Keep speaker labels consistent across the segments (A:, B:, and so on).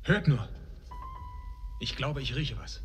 A: Hört nur. Ich glaube, ich rieche was.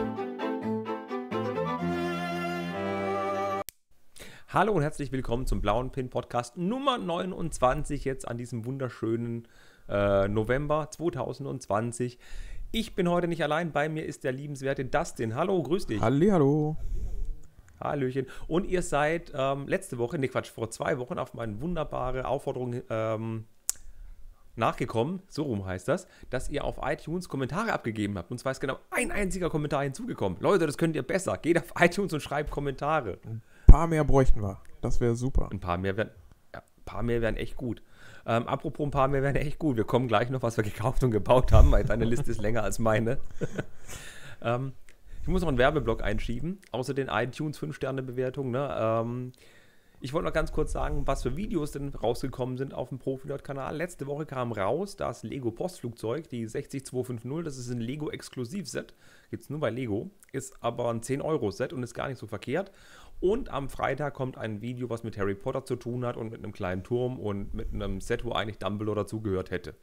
B: Hallo und herzlich willkommen zum Blauen Pin Podcast Nummer 29 jetzt an diesem wunderschönen November 2020. Ich bin heute nicht allein, bei mir ist der liebenswerte Dustin. Hallo, grüß dich.
C: Hallihallo.
B: Hallöchen. Und ihr seid vor 2 Wochen auf meine wunderbare Aufforderung nachgekommen, so rum heißt das, dass ihr auf iTunes Kommentare abgegeben habt. Und zwar ist genau ein einziger Kommentar hinzugekommen. Leute, das könnt ihr besser. Geht auf iTunes und schreibt Kommentare.
C: Ein paar mehr bräuchten wir. Das wäre super.
B: Ein paar mehr wären echt gut. Apropos ein paar mehr wären echt gut. Wir kommen gleich noch, was wir gekauft und gebaut haben, weil deine Liste ist länger als meine. Ich muss noch einen Werbeblock einschieben, außer den iTunes 5-Sterne-Bewertungen. Ne? Ich wollte noch ganz kurz sagen, was für Videos denn rausgekommen sind auf dem Profilord-Kanal. Letzte Woche kam raus das Lego-Postflugzeug, die 60250. Das ist ein Lego-Exklusiv-Set. Gibt es nur bei Lego. Ist aber ein 10-Euro-Set und ist gar nicht so verkehrt. Und am Freitag kommt ein Video, was mit Harry Potter zu tun hat und mit einem kleinen Turm und mit einem Set, wo eigentlich Dumbledore dazugehört hätte.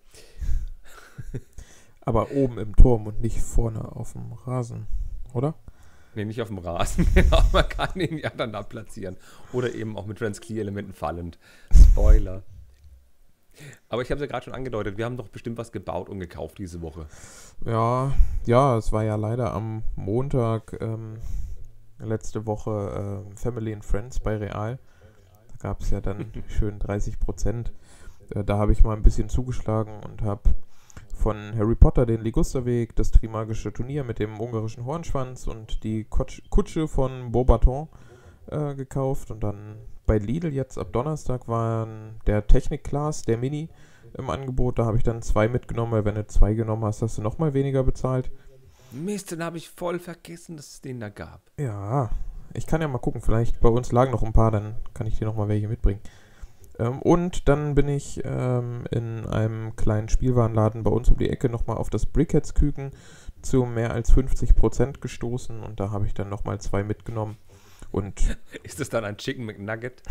C: Aber oben im Turm und nicht vorne auf dem Rasen, oder?
B: Nee, nicht auf dem Rasen, genau, man kann ihn ja dann da platzieren. Oder eben auch mit Trans-Clear-Elementen fallend. Spoiler. Aber ich habe es ja gerade schon angedeutet, wir haben doch bestimmt was gebaut und gekauft diese Woche.
C: Ja, es war ja leider am Montag letzte Woche Family and Friends bei Real. Da gab es ja dann schön 30%. Da habe ich mal ein bisschen zugeschlagen und habe von Harry Potter den Ligusterweg, das Trimagische Turnier mit dem ungarischen Hornschwanz und die Kutsche von Beauxbaton gekauft. Und dann bei Lidl jetzt ab Donnerstag war der Technik-Class, der Mini, im Angebot. Da habe ich dann 2 mitgenommen, weil wenn du 2 genommen hast, hast du nochmal weniger bezahlt.
B: Mist, dann habe ich voll vergessen, dass es den da gab.
C: Ja, ich kann ja mal gucken, vielleicht bei uns lagen noch ein paar, dann kann ich dir nochmal welche mitbringen. Und dann bin ich in einem kleinen Spielwarenladen bei uns um die Ecke nochmal auf das Brickheads-Küken zu mehr als 50% gestoßen und da habe ich dann nochmal 2 mitgenommen. Und
B: ist das dann ein Chicken McNugget?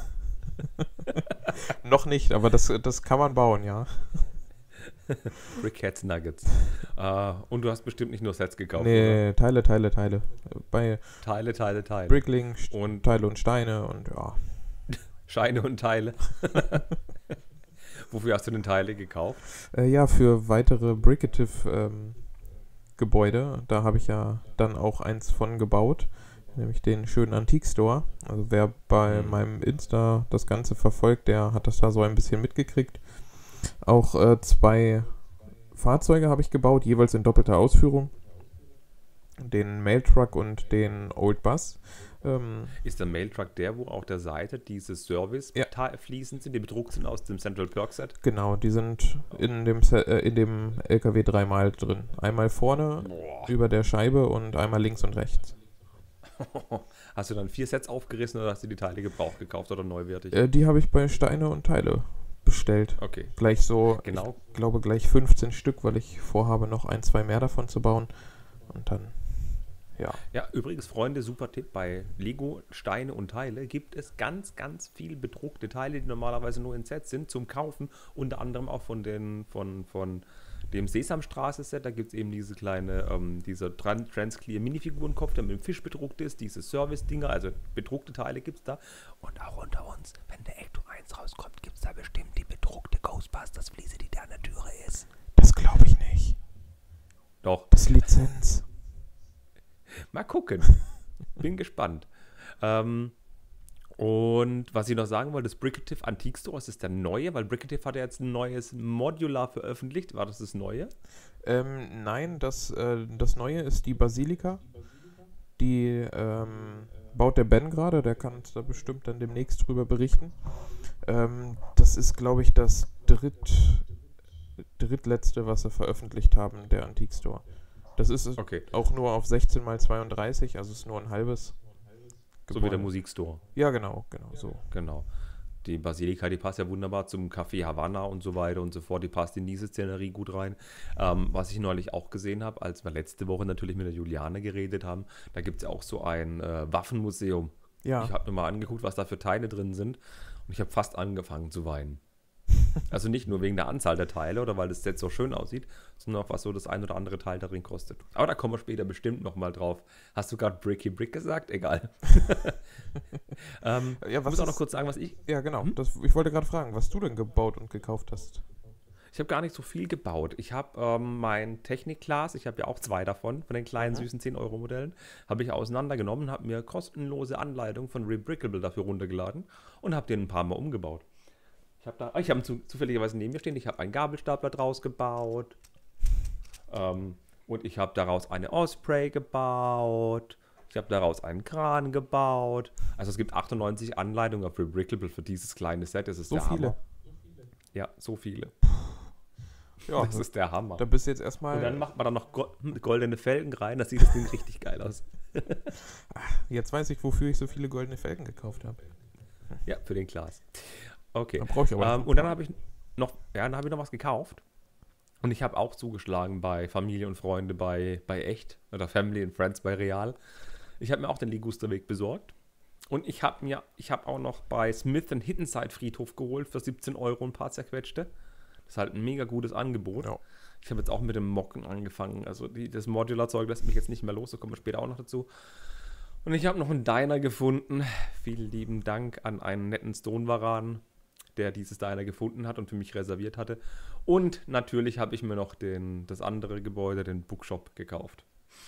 C: noch nicht, aber das kann man bauen, ja.
B: Brickheads Nuggets. Und du hast bestimmt nicht nur Sets gekauft,
C: Nee,
B: oder?
C: Teile. Bei
B: Teile.
C: Brickling,
B: Und
C: Teile und Steine und ja.
B: Scheine und Teile. Wofür hast du denn Teile gekauft?
C: Ja, für weitere Bricative-Gebäude. Da habe ich ja dann auch eins von gebaut, nämlich den schönen Antique-Store. Also wer bei meinem Insta das Ganze verfolgt, der hat das da so ein bisschen mitgekriegt. Auch 2 Fahrzeuge habe ich gebaut, jeweils in doppelter Ausführung. Den Mailtruck und den Old Bus.
B: Ist der Mailtruck der, wo auf der Seite diese Service-Fliesen sind, die bedruckt sind aus dem Central Perk Set?
C: Genau, die sind in dem LKW 3-mal drin. Einmal vorne über der Scheibe und einmal links und rechts.
B: Hast du dann 4 Sets aufgerissen oder hast du die Teile gebraucht gekauft oder neuwertig?
C: Die habe ich bei Steine und Teile bestellt.
B: Okay.
C: Gleich so,
B: genau.
C: Ich glaube gleich 15 Stück, weil ich vorhabe, noch 1, 2 mehr davon zu bauen. Und dann, ja.
B: Ja, übrigens, Freunde, super Tipp, bei Lego Steine und Teile gibt es ganz, ganz viel bedruckte Teile, die normalerweise nur in Sets sind, zum Kaufen. Unter anderem auch von dem Sesamstraße-Set, da gibt es eben diese kleine, dieser Trans-Clear Minifigurenkopf, der mit dem Fisch bedruckt ist, diese Service-Dinger, also bedruckte Teile gibt es da. Und auch unter uns, wenn der Ecto 1 rauskommt, gibt es da bestimmt die bedruckte Ghostbusters-Fliese, die da an der Türe ist.
C: Das glaube ich nicht.
B: Doch.
C: Das ist Lizenz.
B: Mal gucken. Bin gespannt. Und was ich noch sagen wollte, das Bricative Antique Store, ist das der neue? Weil Bricative hat ja jetzt ein neues Modular veröffentlicht. War das Neue?
C: Nein, das Neue ist die Basilika. Die baut der Ben gerade, der kann uns da bestimmt dann demnächst drüber berichten. Das ist, glaube ich, das drittletzte, was sie veröffentlicht haben, der Antique Store. Das ist auch nur auf 16x32, also ist nur ein halbes Gebäude.
B: So wie der Musikstore.
C: Ja, genau, so.
B: Genau. Die Basilika, die passt ja wunderbar zum Café Havanna und so weiter und so fort. Die passt in diese Szenerie gut rein. Was ich neulich auch gesehen habe, als wir letzte Woche natürlich mit der Juliane geredet haben, da gibt es ja auch so ein Waffenmuseum.
C: Ja.
B: Ich habe mir mal angeguckt, was da für Teile drin sind und ich habe fast angefangen zu weinen. Also nicht nur wegen der Anzahl der Teile oder weil das Set so schön aussieht, sondern auch was so das ein oder andere Teil darin kostet. Aber da kommen wir später bestimmt nochmal drauf. Hast du gerade Bricky Brick gesagt? Egal.
C: Ja,
B: ich muss auch noch kurz sagen, was ich...
C: Ja, genau. Ich wollte gerade fragen, was du denn gebaut und gekauft hast.
B: Ich habe gar nicht so viel gebaut. Ich habe mein Technikglas, ich habe ja auch 2 davon, von den kleinen süßen 10-Euro-Modellen, habe ich auseinandergenommen, habe mir kostenlose Anleitungen von Rebrickable dafür runtergeladen und habe den ein paar Mal umgebaut. Ich habe zufälligerweise neben mir stehen, ich habe einen Gabelstapler draus gebaut und ich habe daraus eine Osprey gebaut. Ich habe daraus einen Kran gebaut. Also es gibt 98 Anleitungen auf Rebrickable für dieses kleine Set. Das ist
C: So
B: der
C: viele?
B: Hammer. Ja, so viele.
C: Ja,
B: Das ist der Hammer.
C: da bist du jetzt erstmal.
B: Und dann macht man da noch goldene Felgen rein. Das sieht das Ding richtig geil aus.
C: Jetzt weiß ich, wofür ich so viele goldene Felgen gekauft habe.
B: Ja, für den Glas. Okay.
C: Dann brauche ich aber noch
B: und dann habe ich noch was gekauft. Und ich habe auch zugeschlagen bei Familie und Freunde bei Echt oder Family and Friends bei Real. Ich habe mir auch den Ligusterweg besorgt. Und ich habe auch noch bei Smith & Hittenside Friedhof geholt für 17 Euro ein paar zerquetschte. Das ist halt ein mega gutes Angebot. Ja. Ich habe jetzt auch mit dem Mocken angefangen. Also das Modular-Zeug lässt mich jetzt nicht mehr los. Da kommen wir später auch noch dazu. Und ich habe noch einen Diner gefunden. Vielen lieben Dank an einen netten Stone-Varan, der dieses Diner gefunden hat und für mich reserviert hatte. Und natürlich habe ich mir noch das andere Gebäude, den Bookshop, gekauft.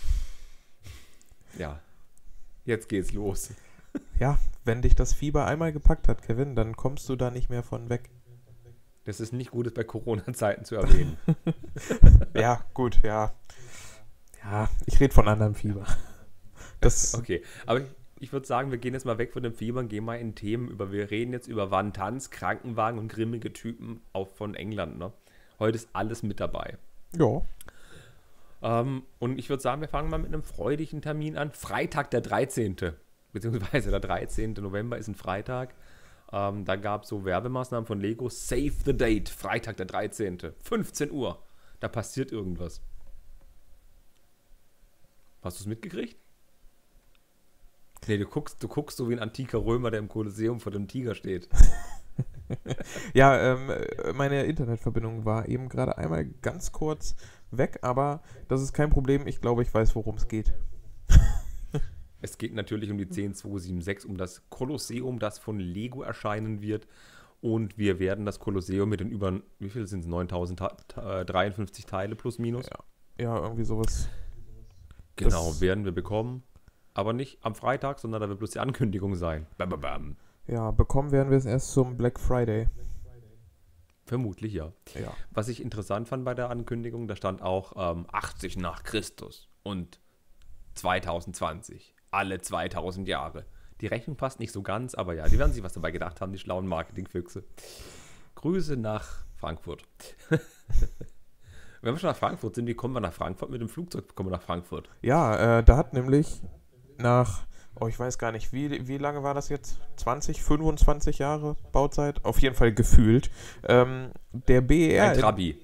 B: Ja, jetzt geht's los.
C: Ja, wenn dich das Fieber einmal gepackt hat, Kevin, dann kommst du da nicht mehr von weg.
B: Das ist nicht gut, das bei Corona-Zeiten zu erwähnen.
C: Ja, gut, ja. Ja, ich rede von anderem Fieber.
B: Okay, aber ich würde sagen, wir gehen jetzt mal weg von dem Fieber und gehen mal in Themen über. Wir reden jetzt über Wantanz, Krankenwagen und grimmige Typen auch von England. Ne? Heute ist alles mit dabei.
C: Ja.
B: Und ich würde sagen, wir fangen mal mit einem freudigen Termin an. Freitag der 13. Beziehungsweise der 13. November ist ein Freitag. Da gab es so Werbemaßnahmen von Lego. Save the date, Freitag der 13. 15 Uhr. Da passiert irgendwas. Hast du es mitgekriegt? Nee, du guckst so wie ein antiker Römer, der im Kolosseum vor dem Tiger steht.
C: Ja, meine Internetverbindung war eben gerade einmal ganz kurz weg, aber das ist kein Problem. Ich glaube, ich weiß, worum es geht.
B: Es geht natürlich um die 10276, um das Kolosseum, das von Lego erscheinen wird. Und wir werden das Kolosseum mit den über, wie viel sind es? 9053 Teile plus minus?
C: Ja, irgendwie sowas.
B: Genau, werden wir bekommen. Aber nicht am Freitag, sondern da wird bloß die Ankündigung sein. Bam, bam, bam.
C: Ja, bekommen werden wir es erst zum Black Friday.
B: Vermutlich, ja. Was ich interessant fand bei der Ankündigung, da stand auch 80 nach Christus und 2020. Alle 2000 Jahre. Die Rechnung passt nicht so ganz, aber ja, die werden sich was dabei gedacht haben, die schlauen Marketingfüchse. Grüße nach Frankfurt. Wenn wir schon nach Frankfurt sind, wie kommen wir nach Frankfurt? Mit dem Flugzeug kommen wir nach Frankfurt.
C: Ja, da hat nämlich nach, ich weiß gar nicht, wie lange war das jetzt? 20, 25 Jahre Bauzeit? Auf jeden Fall gefühlt. Der BER...
B: Ein Trabi.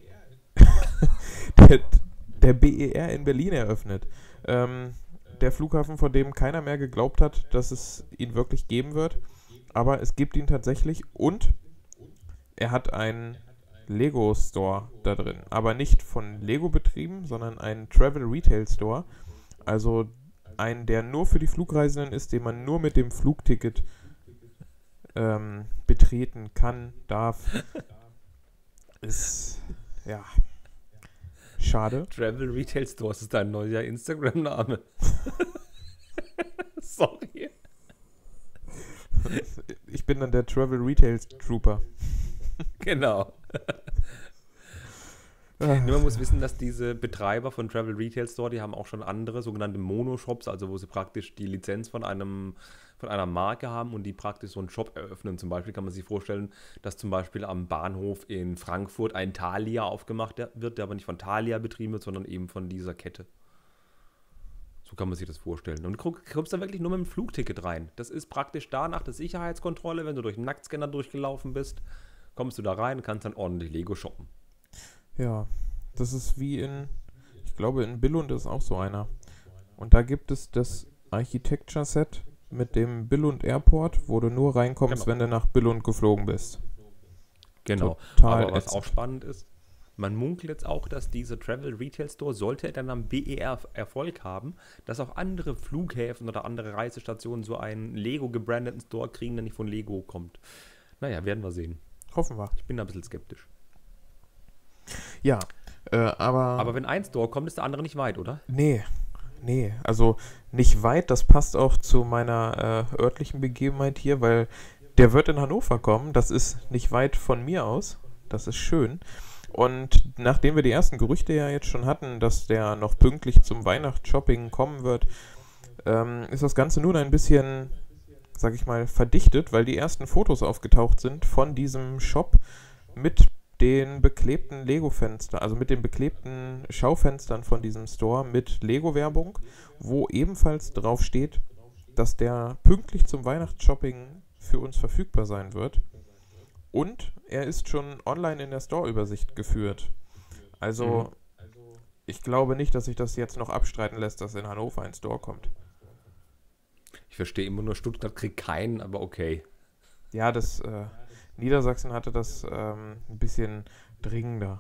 C: der BER in Berlin eröffnet. Der Flughafen, von dem keiner mehr geglaubt hat, dass es ihn wirklich geben wird. Aber es gibt ihn tatsächlich und er hat einen Lego-Store da drin. Aber nicht von Lego betrieben, sondern einen Travel-Retail-Store. Also einen, der nur für die Flugreisenden ist, den man nur mit dem Flugticket betreten kann, darf. Ist, ja... Schade.
B: Travel Retail Store, das ist dein neuer Instagram-Name. Sorry.
C: Ich bin dann der Travel Retail Trooper.
B: Genau. Man muss wissen, dass diese Betreiber von Travel Retail Store, die haben auch schon andere sogenannte Monoshops, also wo sie praktisch die Lizenz von einer Marke haben und die praktisch so einen Shop eröffnen. Zum Beispiel kann man sich vorstellen, dass zum Beispiel am Bahnhof in Frankfurt ein Thalia aufgemacht wird, der aber nicht von Thalia betrieben wird, sondern eben von dieser Kette. So kann man sich das vorstellen. Und du kommst da wirklich nur mit dem Flugticket rein. Das ist praktisch da nach der Sicherheitskontrolle, wenn du durch den Nacktscanner durchgelaufen bist, kommst du da rein und kannst dann ordentlich Lego shoppen.
C: Ja, das ist wie ich glaube in Billund ist auch so einer. Und da gibt es das Architecture Set mit dem Billund Airport, wo du nur reinkommst, wenn du nach Billund geflogen bist.
B: Genau.
C: Total
B: Aber was
C: ätzend.
B: auch spannend ist, man munkelt jetzt auch, dass dieser Travel Retail Store, sollte er dann am BER Erfolg haben, dass auch andere Flughäfen oder andere Reisestationen so einen Lego gebrandeten Store kriegen, der nicht von Lego kommt. Naja, werden wir sehen.
C: Hoffen wir.
B: Ich bin da ein bisschen skeptisch.
C: Ja, aber
B: Aber wenn ein Store kommt, ist der andere nicht weit, oder?
C: nee, also nicht weit, das passt auch zu meiner örtlichen Begebenheit hier, weil der wird in Hannover kommen, das ist nicht weit von mir aus, das ist schön. Und nachdem wir die ersten Gerüchte ja jetzt schon hatten, dass der noch pünktlich zum Weihnachtsshopping kommen wird, ist das Ganze nun ein bisschen, sag ich mal, verdichtet, weil die ersten Fotos aufgetaucht sind von diesem Shop mit den beklebten Lego-Fenstern, also mit den beklebten Schaufenstern von diesem Store mit Lego-Werbung, wo ebenfalls drauf steht, dass der pünktlich zum Weihnachtsshopping für uns verfügbar sein wird. Und er ist schon online in der Store-Übersicht geführt. Also, ich glaube nicht, dass sich das jetzt noch abstreiten lässt, dass in Hannover ein Store kommt.
B: Ich verstehe immer nur, Stuttgart kriegt keinen, aber okay.
C: Ja, Niedersachsen hatte das ein bisschen dringender.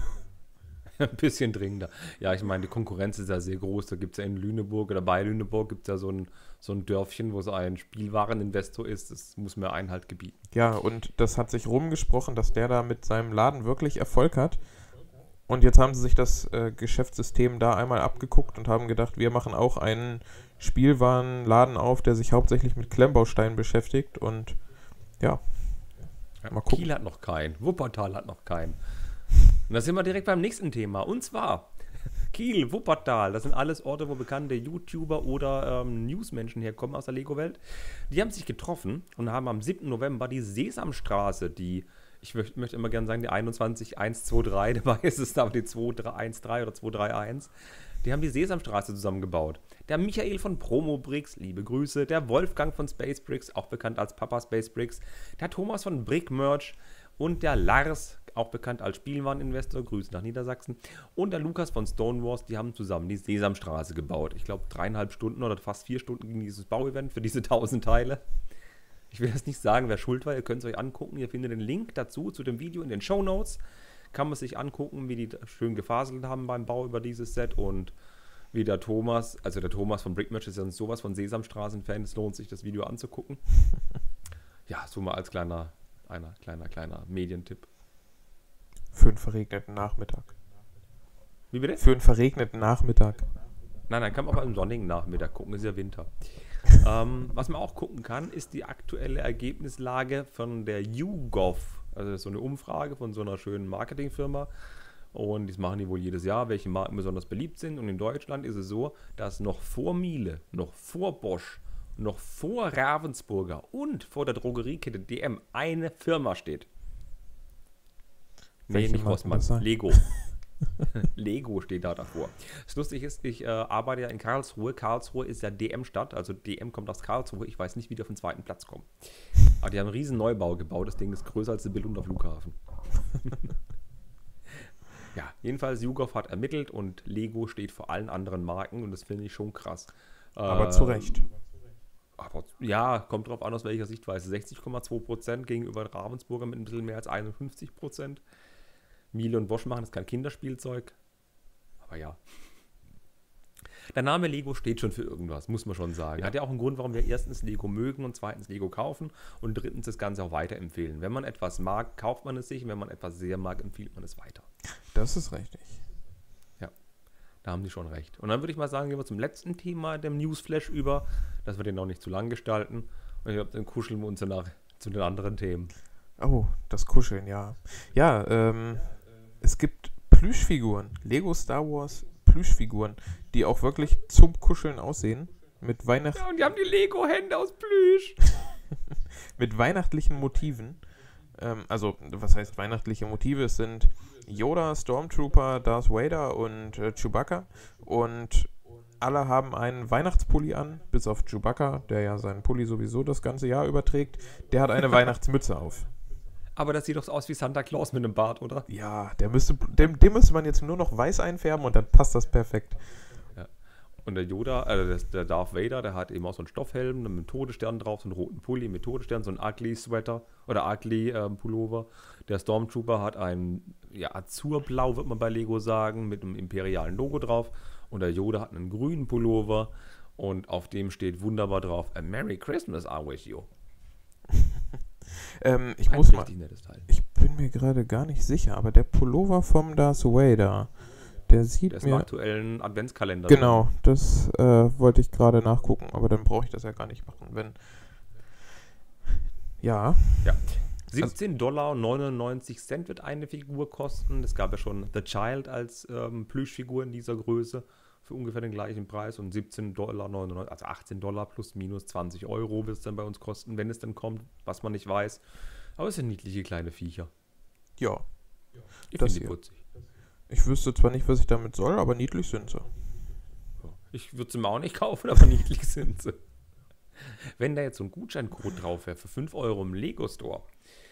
B: Ein bisschen dringender. Ja, ich meine, die Konkurrenz ist ja sehr groß. Da gibt es ja in Lüneburg oder bei Lüneburg gibt es ja so ein Dörfchen, wo so ein Spielwareninvestor ist. Das muss mir Einhalt gebieten.
C: Ja, und das hat sich rumgesprochen, dass der da mit seinem Laden wirklich Erfolg hat. Und jetzt haben sie sich das Geschäftssystem da einmal abgeguckt und haben gedacht, wir machen auch einen Spielwarenladen auf, der sich hauptsächlich mit Klemmbausteinen beschäftigt. Und ja, mal gucken.
B: Kiel hat noch keinen. Wuppertal hat noch keinen. Und da sind wir direkt beim nächsten Thema. Und zwar Kiel, Wuppertal. Das sind alles Orte, wo bekannte YouTuber oder Newsmenschen herkommen aus der Lego-Welt. Die haben sich getroffen und haben am 7. November die Sesamstraße, ich möchte immer gerne sagen, die 21123, dabei ist es aber die 2313 oder 231. Die haben die Sesamstraße zusammengebaut. Der Michael von Promobricks, liebe Grüße. Der Wolfgang von Spacebricks, auch bekannt als Papa Spacebricks. Der Thomas von Brickmerch und der Lars, auch bekannt als Spielwareninvestor, Grüße nach Niedersachsen. Und der Lukas von Stonewars, die haben zusammen die Sesamstraße gebaut. Ich glaube, 3,5 Stunden oder fast 4 Stunden ging dieses Bauevent für diese 1000 Teile. Ich will jetzt nicht sagen, wer schuld war. Ihr könnt es euch angucken. Ihr findet den Link dazu, zu dem Video in den Shownotes. Kann man sich angucken, wie die schön gefaselt haben beim Bau über dieses Set und wie der Thomas von Brickmatch ist ja sowas von Sesamstraßen-Fan. Es lohnt sich, das Video anzugucken. Ja, so mal als kleiner Medientipp.
C: Für einen verregneten Nachmittag.
B: Wie bitte?
C: Für einen verregneten Nachmittag.
B: Nein, kann man auch am sonnigen Nachmittag gucken, ist ja Winter. Was man auch gucken kann, ist die aktuelle Ergebnislage von der YouGov. Also das ist so eine Umfrage von so einer schönen Marketingfirma. Und das machen die wohl jedes Jahr, welche Marken besonders beliebt sind. Und in Deutschland ist es so, dass noch vor Miele, noch vor Bosch, noch vor Ravensburger und vor der Drogeriekette DM eine Firma steht. Nee,
C: Welche
B: nicht
C: mag
B: Rossmann,
C: das sein?
B: Lego. Lego steht da davor. Das Lustige ist, ich arbeite ja in Karlsruhe. Karlsruhe ist ja DM-Stadt, also DM kommt aus Karlsruhe. Ich weiß nicht, wie die auf den zweiten Platz kommen. Aber die haben einen riesen Neubau gebaut. Das Ding ist größer als der Billunter Flughafen. Ja, jedenfalls YouGov hat ermittelt und Lego steht vor allen anderen Marken und das finde ich schon krass.
C: Aber zu Recht.
B: Aber ja, kommt drauf an, aus welcher Sichtweise. 60,2% gegenüber Ravensburger mit ein bisschen mehr als 51%. Miele und Bosch machen das kein Kinderspielzeug. Aber ja. Der Name Lego steht schon für irgendwas, muss man schon sagen. Hat ja auch einen Grund, warum wir erstens Lego mögen und zweitens Lego kaufen und drittens das Ganze auch weiterempfehlen. Wenn man etwas mag, kauft man es sich und wenn man etwas sehr mag, empfiehlt man es weiter.
C: Das ist richtig.
B: Ja, da haben die schon recht. Und dann würde ich mal sagen, gehen wir zum letzten Thema, dem Newsflash über, dass wir den noch nicht zu lang gestalten. Und ich glaube, dann kuscheln wir uns danach zu den anderen Themen.
C: Oh, das Kuscheln, ja. Ja, es gibt Plüschfiguren, Lego Star Wars Plüschfiguren, die auch wirklich zum Kuscheln aussehen. Mit
B: Ja, und die haben die Lego-Hände aus Plüsch.
C: mit weihnachtlichen Motiven. Also, was heißt weihnachtliche Motive? Es sind Yoda, Stormtrooper, Darth Vader und Chewbacca. Und alle haben einen Weihnachtspulli an, bis auf Chewbacca, der ja seinen Pulli sowieso das ganze Jahr überträgt. Der hat eine Weihnachtsmütze auf.
B: Aber das sieht doch aus wie Santa Claus mit einem Bart, oder?
C: Ja, dem müsste man jetzt nur noch weiß einfärben und dann passt das perfekt.
B: Ja. Und der Yoda, der Darth Vader, der hat eben auch so einen Stoffhelm mit einem Todesstern drauf, so einen roten Pulli mit Todesstern, so einen Ugly-Sweater oder Ugly-Pullover. Der Stormtrooper hat ein Azurblau, wird man bei Lego sagen, mit einem imperialen Logo drauf. Und der Yoda hat einen grünen Pullover und auf dem steht wunderbar drauf: A Merry Christmas, I wish you.
C: Ich bin mir gerade gar nicht sicher, aber der Pullover vom Darth Vader, der sieht
B: Der ist
C: mir...
B: im aktuellen Adventskalender.
C: Genau, das wollte ich gerade nachgucken, aber dann brauche ich das ja gar nicht machen, wenn... Ja.
B: Ja. $17,99 wird eine Figur kosten. Es gab ja schon The Child als Plüschfigur in dieser Größe für ungefähr den gleichen Preis und $17,99, also $18 plus minus 20 Euro wird es dann bei uns kosten, wenn es dann kommt, was man nicht weiß. Aber es sind niedliche kleine Viecher.
C: Ja.
B: Ich
C: Das
B: finde die
C: hier.
B: putzig.
C: Ich wüsste zwar nicht, was ich damit soll, aber niedlich sind sie.
B: Ich würde sie mir auch nicht kaufen, aber niedlich sind sie. Wenn da jetzt so ein Gutscheincode drauf wäre für 5 Euro im Lego Store,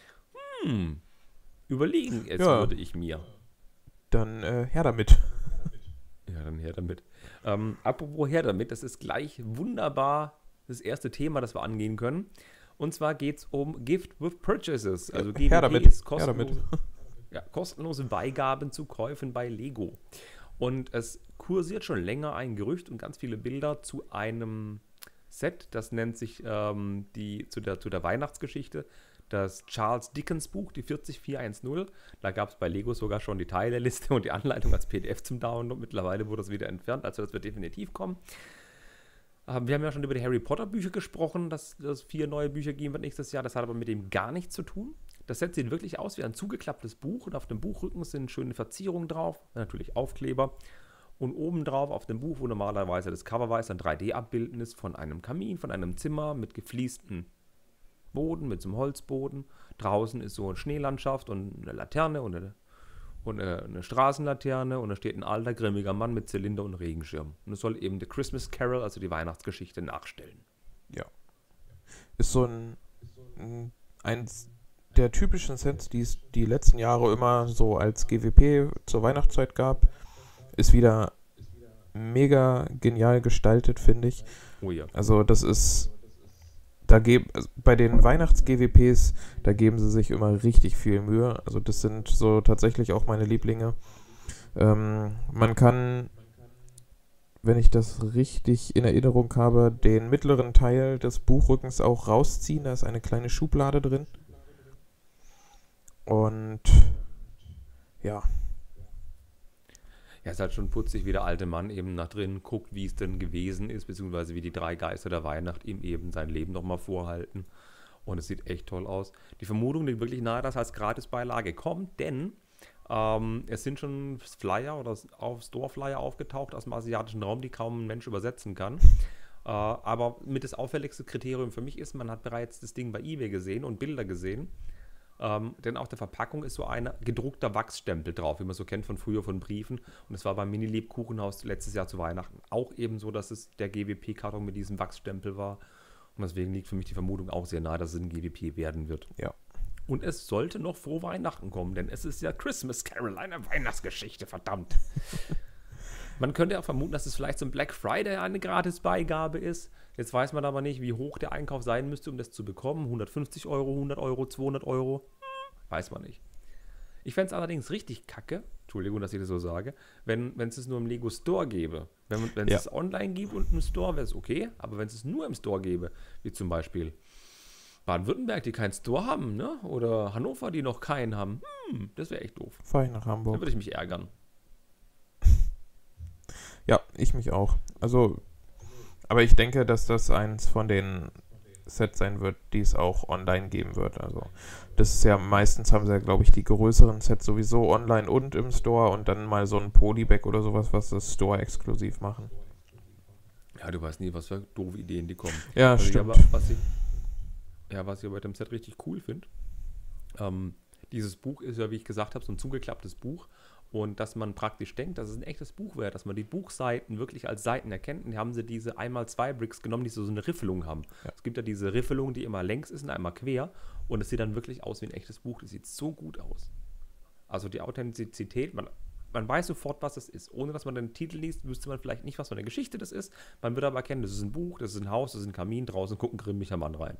B: überlegen jetzt würde ich mir.
C: Dann her damit.
B: Ja, dann her damit. Apropos her damit, das ist gleich wunderbar das erste Thema, das wir angehen können. Und zwar geht es um Gift with Purchases. Also
C: her damit.
B: GWP ist
C: Her damit.
B: kostenlose Beigaben zu Käufen bei Lego. Und es kursiert schon länger ein Gerücht und ganz viele Bilder zu einem Set, das nennt sich zu der Weihnachtsgeschichte, das Charles Dickens Buch, die 40410. Da gab es bei Lego sogar schon die Teileliste und die Anleitung als PDF zum Download. Mittlerweile wurde das wieder entfernt, also das wird definitiv kommen. Wir haben ja schon über die Harry Potter Bücher gesprochen, dass es 4 neue Bücher geben wird nächstes Jahr. Das hat aber mit dem gar nichts zu tun. Das Set sieht wirklich aus wie ein zugeklapptes Buch und auf dem Buchrücken sind schöne Verzierungen drauf, natürlich Aufkleber. Und obendrauf auf dem Buch, wo normalerweise das Cover weiß, ein 3D-Abbildnis von einem Kamin, von einem Zimmer mit gefliestem Boden, mit so einem Holzboden. Draußen ist so eine Schneelandschaft und eine Laterne und eine Straßenlaterne und da steht ein alter, grimmiger Mann mit Zylinder und Regenschirm. Und es soll eben The Christmas Carol, also die Weihnachtsgeschichte, nachstellen.
C: Ja. Ist so eins der typischen Sets, die es die letzten Jahre immer so als GWP zur Weihnachtszeit gab. Ist wieder mega genial gestaltet, finde ich.
B: Oh ja.
C: Also das ist... bei den Weihnachts-GWPs, da geben sie sich immer richtig viel Mühe. Also das sind so tatsächlich auch meine Lieblinge. Man kann, wenn ich das richtig in Erinnerung habe, den mittleren Teil des Buchrückens auch rausziehen. Da ist eine kleine Schublade drin. Und ja.
B: Ja, ist halt schon putzig, wie der alte Mann eben nach drin guckt, wie es denn gewesen ist, beziehungsweise wie die 3 Geister der Weihnacht ihm eben sein Leben nochmal vorhalten. Und es sieht echt toll aus. Die Vermutung liegt wirklich nahe, dass als Gratisbeilage kommt, denn es sind schon Flyer oder Store-Flyer aufgetaucht aus dem asiatischen Raum, die kaum ein Mensch übersetzen kann. Aber mit das auffälligste Kriterium für mich ist, man hat bereits das Ding bei eBay gesehen und Bilder gesehen. Denn auf der Verpackung ist so ein gedruckter Wachsstempel drauf, wie man so kennt von früher von Briefen. Und es war beim Mini-Lebkuchenhaus letztes Jahr zu Weihnachten auch eben so, dass es der GWP-Karton mit diesem Wachsstempel war. Und deswegen liegt für mich die Vermutung auch sehr nahe, dass es ein GWP werden wird.
C: Ja.
B: Und es sollte noch vor Weihnachten kommen, denn es ist ja Christmas Carol, eine Weihnachtsgeschichte, verdammt. Man könnte auch vermuten, dass es vielleicht zum Black Friday eine Gratisbeigabe ist. Jetzt weiß man aber nicht, wie hoch der Einkauf sein müsste, um das zu bekommen. 150 Euro, 100 Euro, 200 Euro. Weiß man nicht. Ich fände es allerdings richtig kacke, Entschuldigung, dass ich das so sage, wenn es es nur im Lego Store gäbe. Wenn es es online gibt und im Store, wäre es okay. Aber wenn es es nur im Store gäbe, wie zum Beispiel Baden-Württemberg, die keinen Store haben, ne? Oder Hannover, die noch keinen haben, das wäre echt doof.
C: Fahr ich nach
B: Da
C: Hamburg.
B: würde ich mich ärgern.
C: Ja, ich mich auch. Also, aber ich denke, dass das eins von den Sets sein wird, die es auch online geben wird. Also, das ist ja meistens, haben sie ja, glaube ich, die größeren Sets sowieso online und im Store und dann mal so ein Polybag oder sowas, was das Store exklusiv machen.
B: Ja, du weißt nie, was für doofe Ideen die kommen.
C: Ja,
B: Also
C: stimmt.
B: was ich bei dem Set richtig cool finde, dieses Buch ist ja, wie ich gesagt habe, so ein zugeklapptes Buch. Und dass man praktisch denkt, dass es ein echtes Buch wäre, dass man die Buchseiten wirklich als Seiten erkennt. Und haben sie diese 1x2-Bricks genommen, die so eine Riffelung haben.
C: Ja.
B: Es gibt ja diese Riffelung, die immer längs ist und einmal quer. Und es sieht dann wirklich aus wie ein echtes Buch. Das sieht so gut aus. Also die Authentizität, man weiß sofort, was es ist. Ohne dass man den Titel liest, wüsste man vielleicht nicht, was für eine Geschichte das ist. Man würde aber erkennen, das ist ein Buch, das ist ein Haus, das ist ein Kamin, draußen guckt ein grimmiger Mann rein.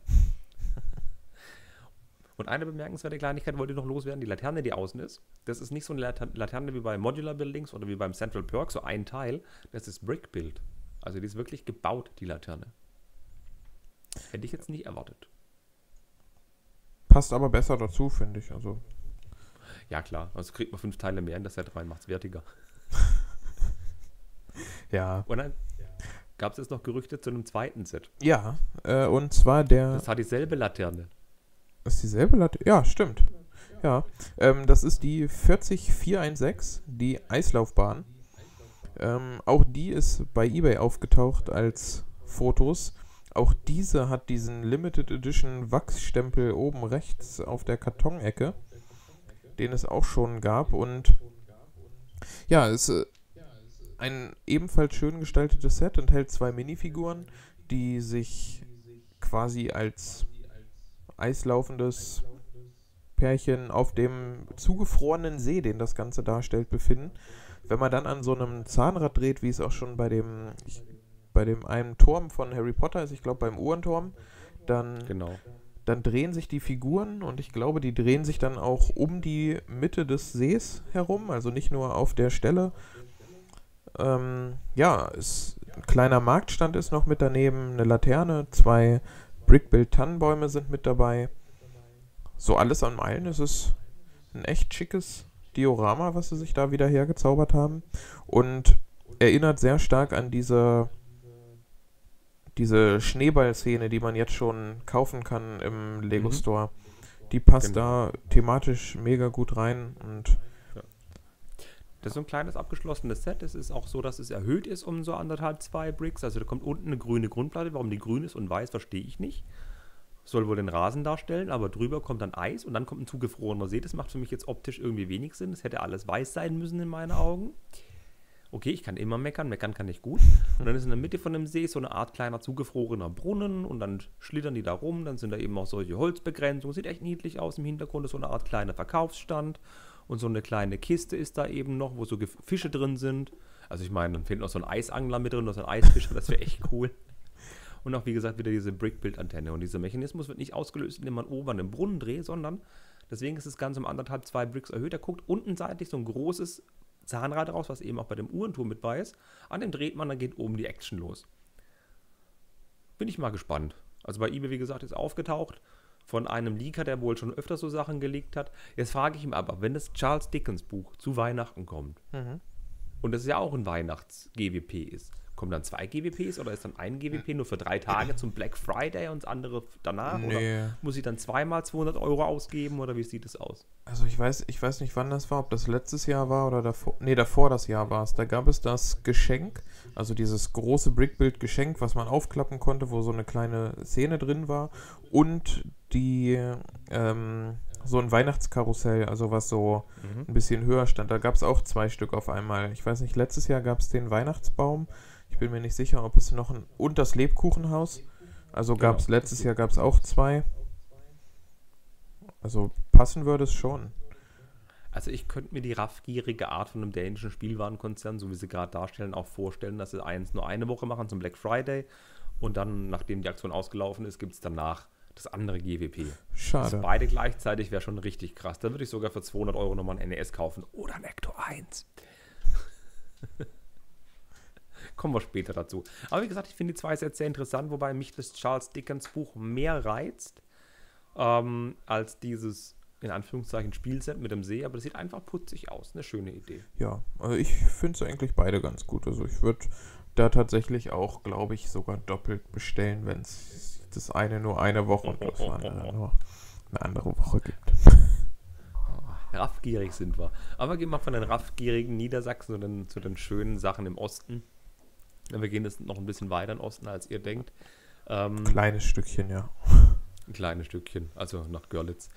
B: Und eine bemerkenswerte Kleinigkeit wollte ich noch loswerden, die Laterne, die außen ist. Das ist nicht so eine Laterne wie bei Modular Buildings oder wie beim Central Perk, so ein Teil. Das ist Brick Build. Also die ist wirklich gebaut, die Laterne. Hätte ich jetzt nicht erwartet.
C: Passt aber besser dazu, finde ich. Also.
B: Ja klar, also kriegt man 5 Teile mehr in das Set rein, macht es wertiger.
C: Ja.
B: Und dann gab es jetzt noch Gerüchte zu einem zweiten Set.
C: Ja, und zwar der...
B: Das hat dieselbe Laterne.
C: Ist dieselbe Laterne? Ja, stimmt. Ja, das ist die 40416, die Eislaufbahn. Auch die ist bei eBay aufgetaucht als Fotos. Auch diese hat diesen Limited Edition Wachsstempel oben rechts auf der Kartonecke, den es auch schon gab. Und ja, es ist ein ebenfalls schön gestaltetes Set, enthält 2 Minifiguren, die sich quasi als eislaufendes Pärchen auf dem zugefrorenen See, den das Ganze darstellt, befinden. Wenn man dann an so einem Zahnrad dreht, wie es auch schon bei dem einen Turm von Harry Potter ist, ich glaube beim Uhrenturm, dann drehen sich die Figuren und ich glaube, die drehen sich dann auch um die Mitte des Sees herum, also nicht nur auf der Stelle. Ein kleiner Marktstand ist noch mit daneben, eine Laterne, 2 Brickbuild-Tannenbäume sind mit dabei. So alles an allen. Es ist ein echt schickes Diorama, was sie sich da wieder hergezaubert haben. Und erinnert sehr stark an diese Schneeball-Szene, die man jetzt schon kaufen kann im Lego Store. Die passt da thematisch mega gut rein. Und
B: das ist so ein kleines abgeschlossenes Set. Es ist auch so, dass es erhöht ist um so 1,5-2 Bricks. Also da kommt unten eine grüne Grundplatte. Warum die grün ist und weiß, verstehe ich nicht. Soll wohl den Rasen darstellen, aber drüber kommt dann Eis und dann kommt ein zugefrorener See. Das macht für mich jetzt optisch irgendwie wenig Sinn. Es hätte alles weiß sein müssen in meinen Augen. Okay, ich kann immer meckern kann ich gut. Und dann ist in der Mitte von dem See so eine Art kleiner zugefrorener Brunnen und dann schlittern die da rum. Dann sind da eben auch solche Holzbegrenzungen. Sieht echt niedlich aus im Hintergrund. Das ist so eine Art kleiner Verkaufsstand. Und so eine kleine Kiste ist da eben noch, wo so Fische drin sind. Also ich meine, dann fehlt noch so ein Eisangler mit drin, noch so ein Eisfischer, das wäre echt cool. Und auch, wie gesagt, wieder diese Brick-Build-Antenne. Und dieser Mechanismus wird nicht ausgelöst, indem man oben an den Brunnen dreht, sondern deswegen ist das Ganze um 1,5-2 Bricks erhöht. Da guckt unten seitlich so ein großes Zahnrad raus, was eben auch bei dem Uhrenturm mit bei ist. An dem dreht man, dann geht oben die Action los. Bin ich mal gespannt. Also bei eBay, wie gesagt, ist aufgetaucht von einem Leaker, der wohl schon öfter so Sachen geleakt hat. Jetzt frage ich ihn aber, wenn das Charles Dickens Buch zu Weihnachten kommt und das ja auch ein Weihnachts-GWP ist, kommen dann 2 GWPs oder ist dann ein GWP nur für 3 Tage zum Black Friday und das andere danach?
C: Nee.
B: Oder muss ich dann zweimal 200 € ausgeben oder wie sieht es aus?
C: Also ich weiß nicht, wann das war, ob das letztes Jahr war oder davor. Nee, davor das Jahr war es. Da gab es das Geschenk, also dieses große Brickbuild-Geschenk, was man aufklappen konnte, wo so eine kleine Szene drin war und so ein Weihnachtskarussell, also was so ein bisschen höher stand. Da gab es auch 2 Stück auf einmal. Ich weiß nicht, letztes Jahr gab es den Weihnachtsbaum. Ich bin mir nicht sicher, ob es noch und das Lebkuchenhaus. Also gab es letztes Jahr gab es auch 2. Also passen würde es schon.
B: Also ich könnte mir die raffgierige Art von einem dänischen Spielwarenkonzern, so wie sie gerade darstellen, auch vorstellen, dass sie eins nur eine Woche machen zum Black Friday und dann, nachdem die Aktion ausgelaufen ist, gibt es danach das andere GWP.
C: Schade.
B: Das beide gleichzeitig wäre schon richtig krass. Da würde ich sogar für 200 € nochmal ein NES kaufen oder ein Ecto 1. Kommen wir später dazu. Aber wie gesagt, ich finde die 2 Sets sehr interessant, wobei mich das Charles Dickens Buch mehr reizt als dieses, in Anführungszeichen, Spielset mit dem See. Aber das sieht einfach putzig aus. Eine schöne Idee.
C: Ja, also ich finde es eigentlich beide ganz gut. Also ich würde da tatsächlich auch, glaube ich, sogar doppelt bestellen, wenn es das eine nur eine Woche und das andere nur eine andere Woche gibt.
B: Raffgierig sind wir. Aber gehen wir von den raffgierigen Niedersachsen zu den schönen Sachen im Osten. Wir gehen jetzt noch ein bisschen weiter in den Osten, als ihr denkt.
C: Kleines Stückchen, ja.
B: Ein kleines Stückchen, also nach Görlitz.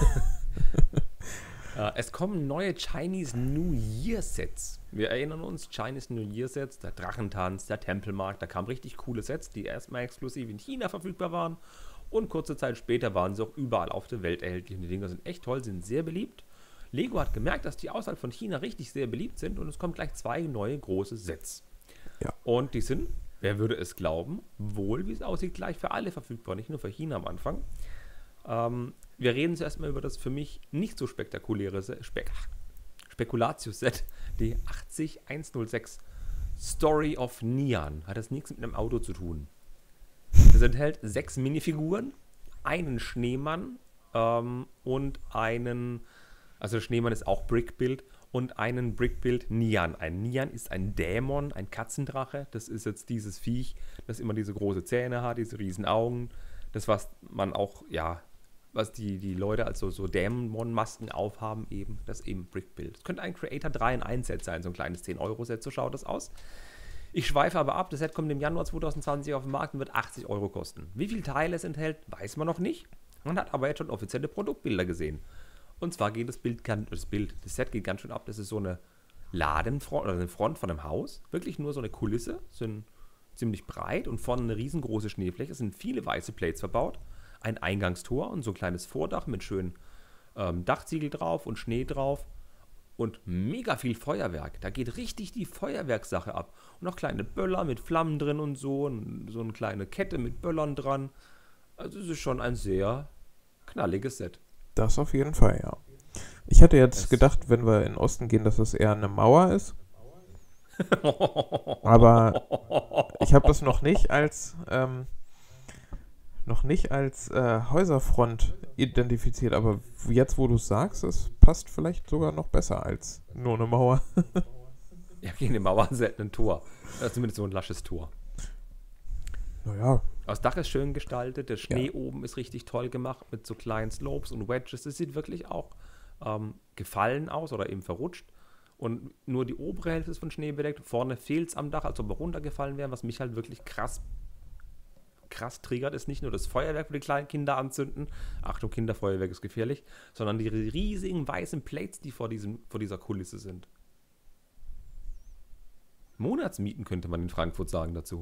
B: Es kommen neue Chinese New Year Sets. Wir erinnern uns, Chinese New Year Sets, der Drachentanz, der Tempelmarkt, da kamen richtig coole Sets, die erstmal exklusiv in China verfügbar waren und kurze Zeit später waren sie auch überall auf der Welt erhältlich. Und die Dinger sind echt toll, sind sehr beliebt. Lego hat gemerkt, dass die außerhalb von China richtig sehr beliebt sind und es kommen gleich 2 neue große Sets.
C: Ja.
B: Und die sind, wer würde es glauben, wohl, wie es aussieht, gleich für alle verfügbar, nicht nur für China am Anfang. Wir reden zuerst mal über das für mich nicht so spektakuläre Spekulatius-Set, die 80106 Story of Nian. Hat das nichts mit einem Auto zu tun. Es enthält 6 Minifiguren, einen Schneemann und einen, also der Schneemann ist auch Brickbuild, und einen Brickbuild Nian. Ein Nian ist ein Dämon, ein Katzendrache. Das ist jetzt dieses Viech, das immer diese große Zähne hat, diese riesen Augen. Das, was man auch, ja, was die Leute als so Dämon-Masken aufhaben, eben, das eben Brickbuild. Das könnte ein Creator 3 in 1 Set sein, so ein kleines 10-Euro-Set, so schaut das aus. Ich schweife aber ab, das Set kommt im Januar 2020 auf den Markt und wird 80 Euro kosten. Wie viele Teile es enthält, weiß man noch nicht. Man hat aber jetzt schon offizielle Produktbilder gesehen. Und zwar geht das Set geht ganz schön ab. Das ist so eine Ladenfront oder eine Front von einem Haus. Wirklich nur so eine Kulisse, sind ziemlich breit und vorne eine riesengroße Schneefläche. Es sind viele weiße Plates verbaut. Ein Eingangstor und so ein kleines Vordach mit schönen Dachziegel drauf und Schnee drauf. Und mega viel Feuerwerk. Da geht richtig die Feuerwerkssache ab. Und noch kleine Böller mit Flammen drin und so. Und so eine kleine Kette mit Böllern dran. Also es ist schon ein sehr knalliges Set.
C: Das auf jeden Fall, ja. Ich hätte jetzt gedacht, wenn wir in den Osten gehen, dass es eher eine Mauer ist. Aber ich habe das noch nicht als Häuserfront identifiziert. Aber jetzt, wo du es sagst, es passt vielleicht sogar noch besser als nur eine Mauer.
B: Ja, gegen eine Mauer ist ein Tor. Das ist zumindest so ein lasches Tor.
C: Naja.
B: Das Dach ist schön gestaltet, der Schnee oben ist richtig toll gemacht mit so kleinen Slopes und Wedges. Es sieht wirklich auch gefallen aus oder eben verrutscht. Und nur die obere Hälfte ist von Schnee bedeckt. Vorne fehlt es am Dach, als ob wir runtergefallen wären. Was mich halt wirklich krass triggert, ist nicht nur das Feuerwerk, wo die kleinen Kinder anzünden. Achtung, Kinderfeuerwerk ist gefährlich. Sondern die riesigen weißen Plates, die vor dieser Kulisse sind. Monatsmieten könnte man in Frankfurt sagen dazu.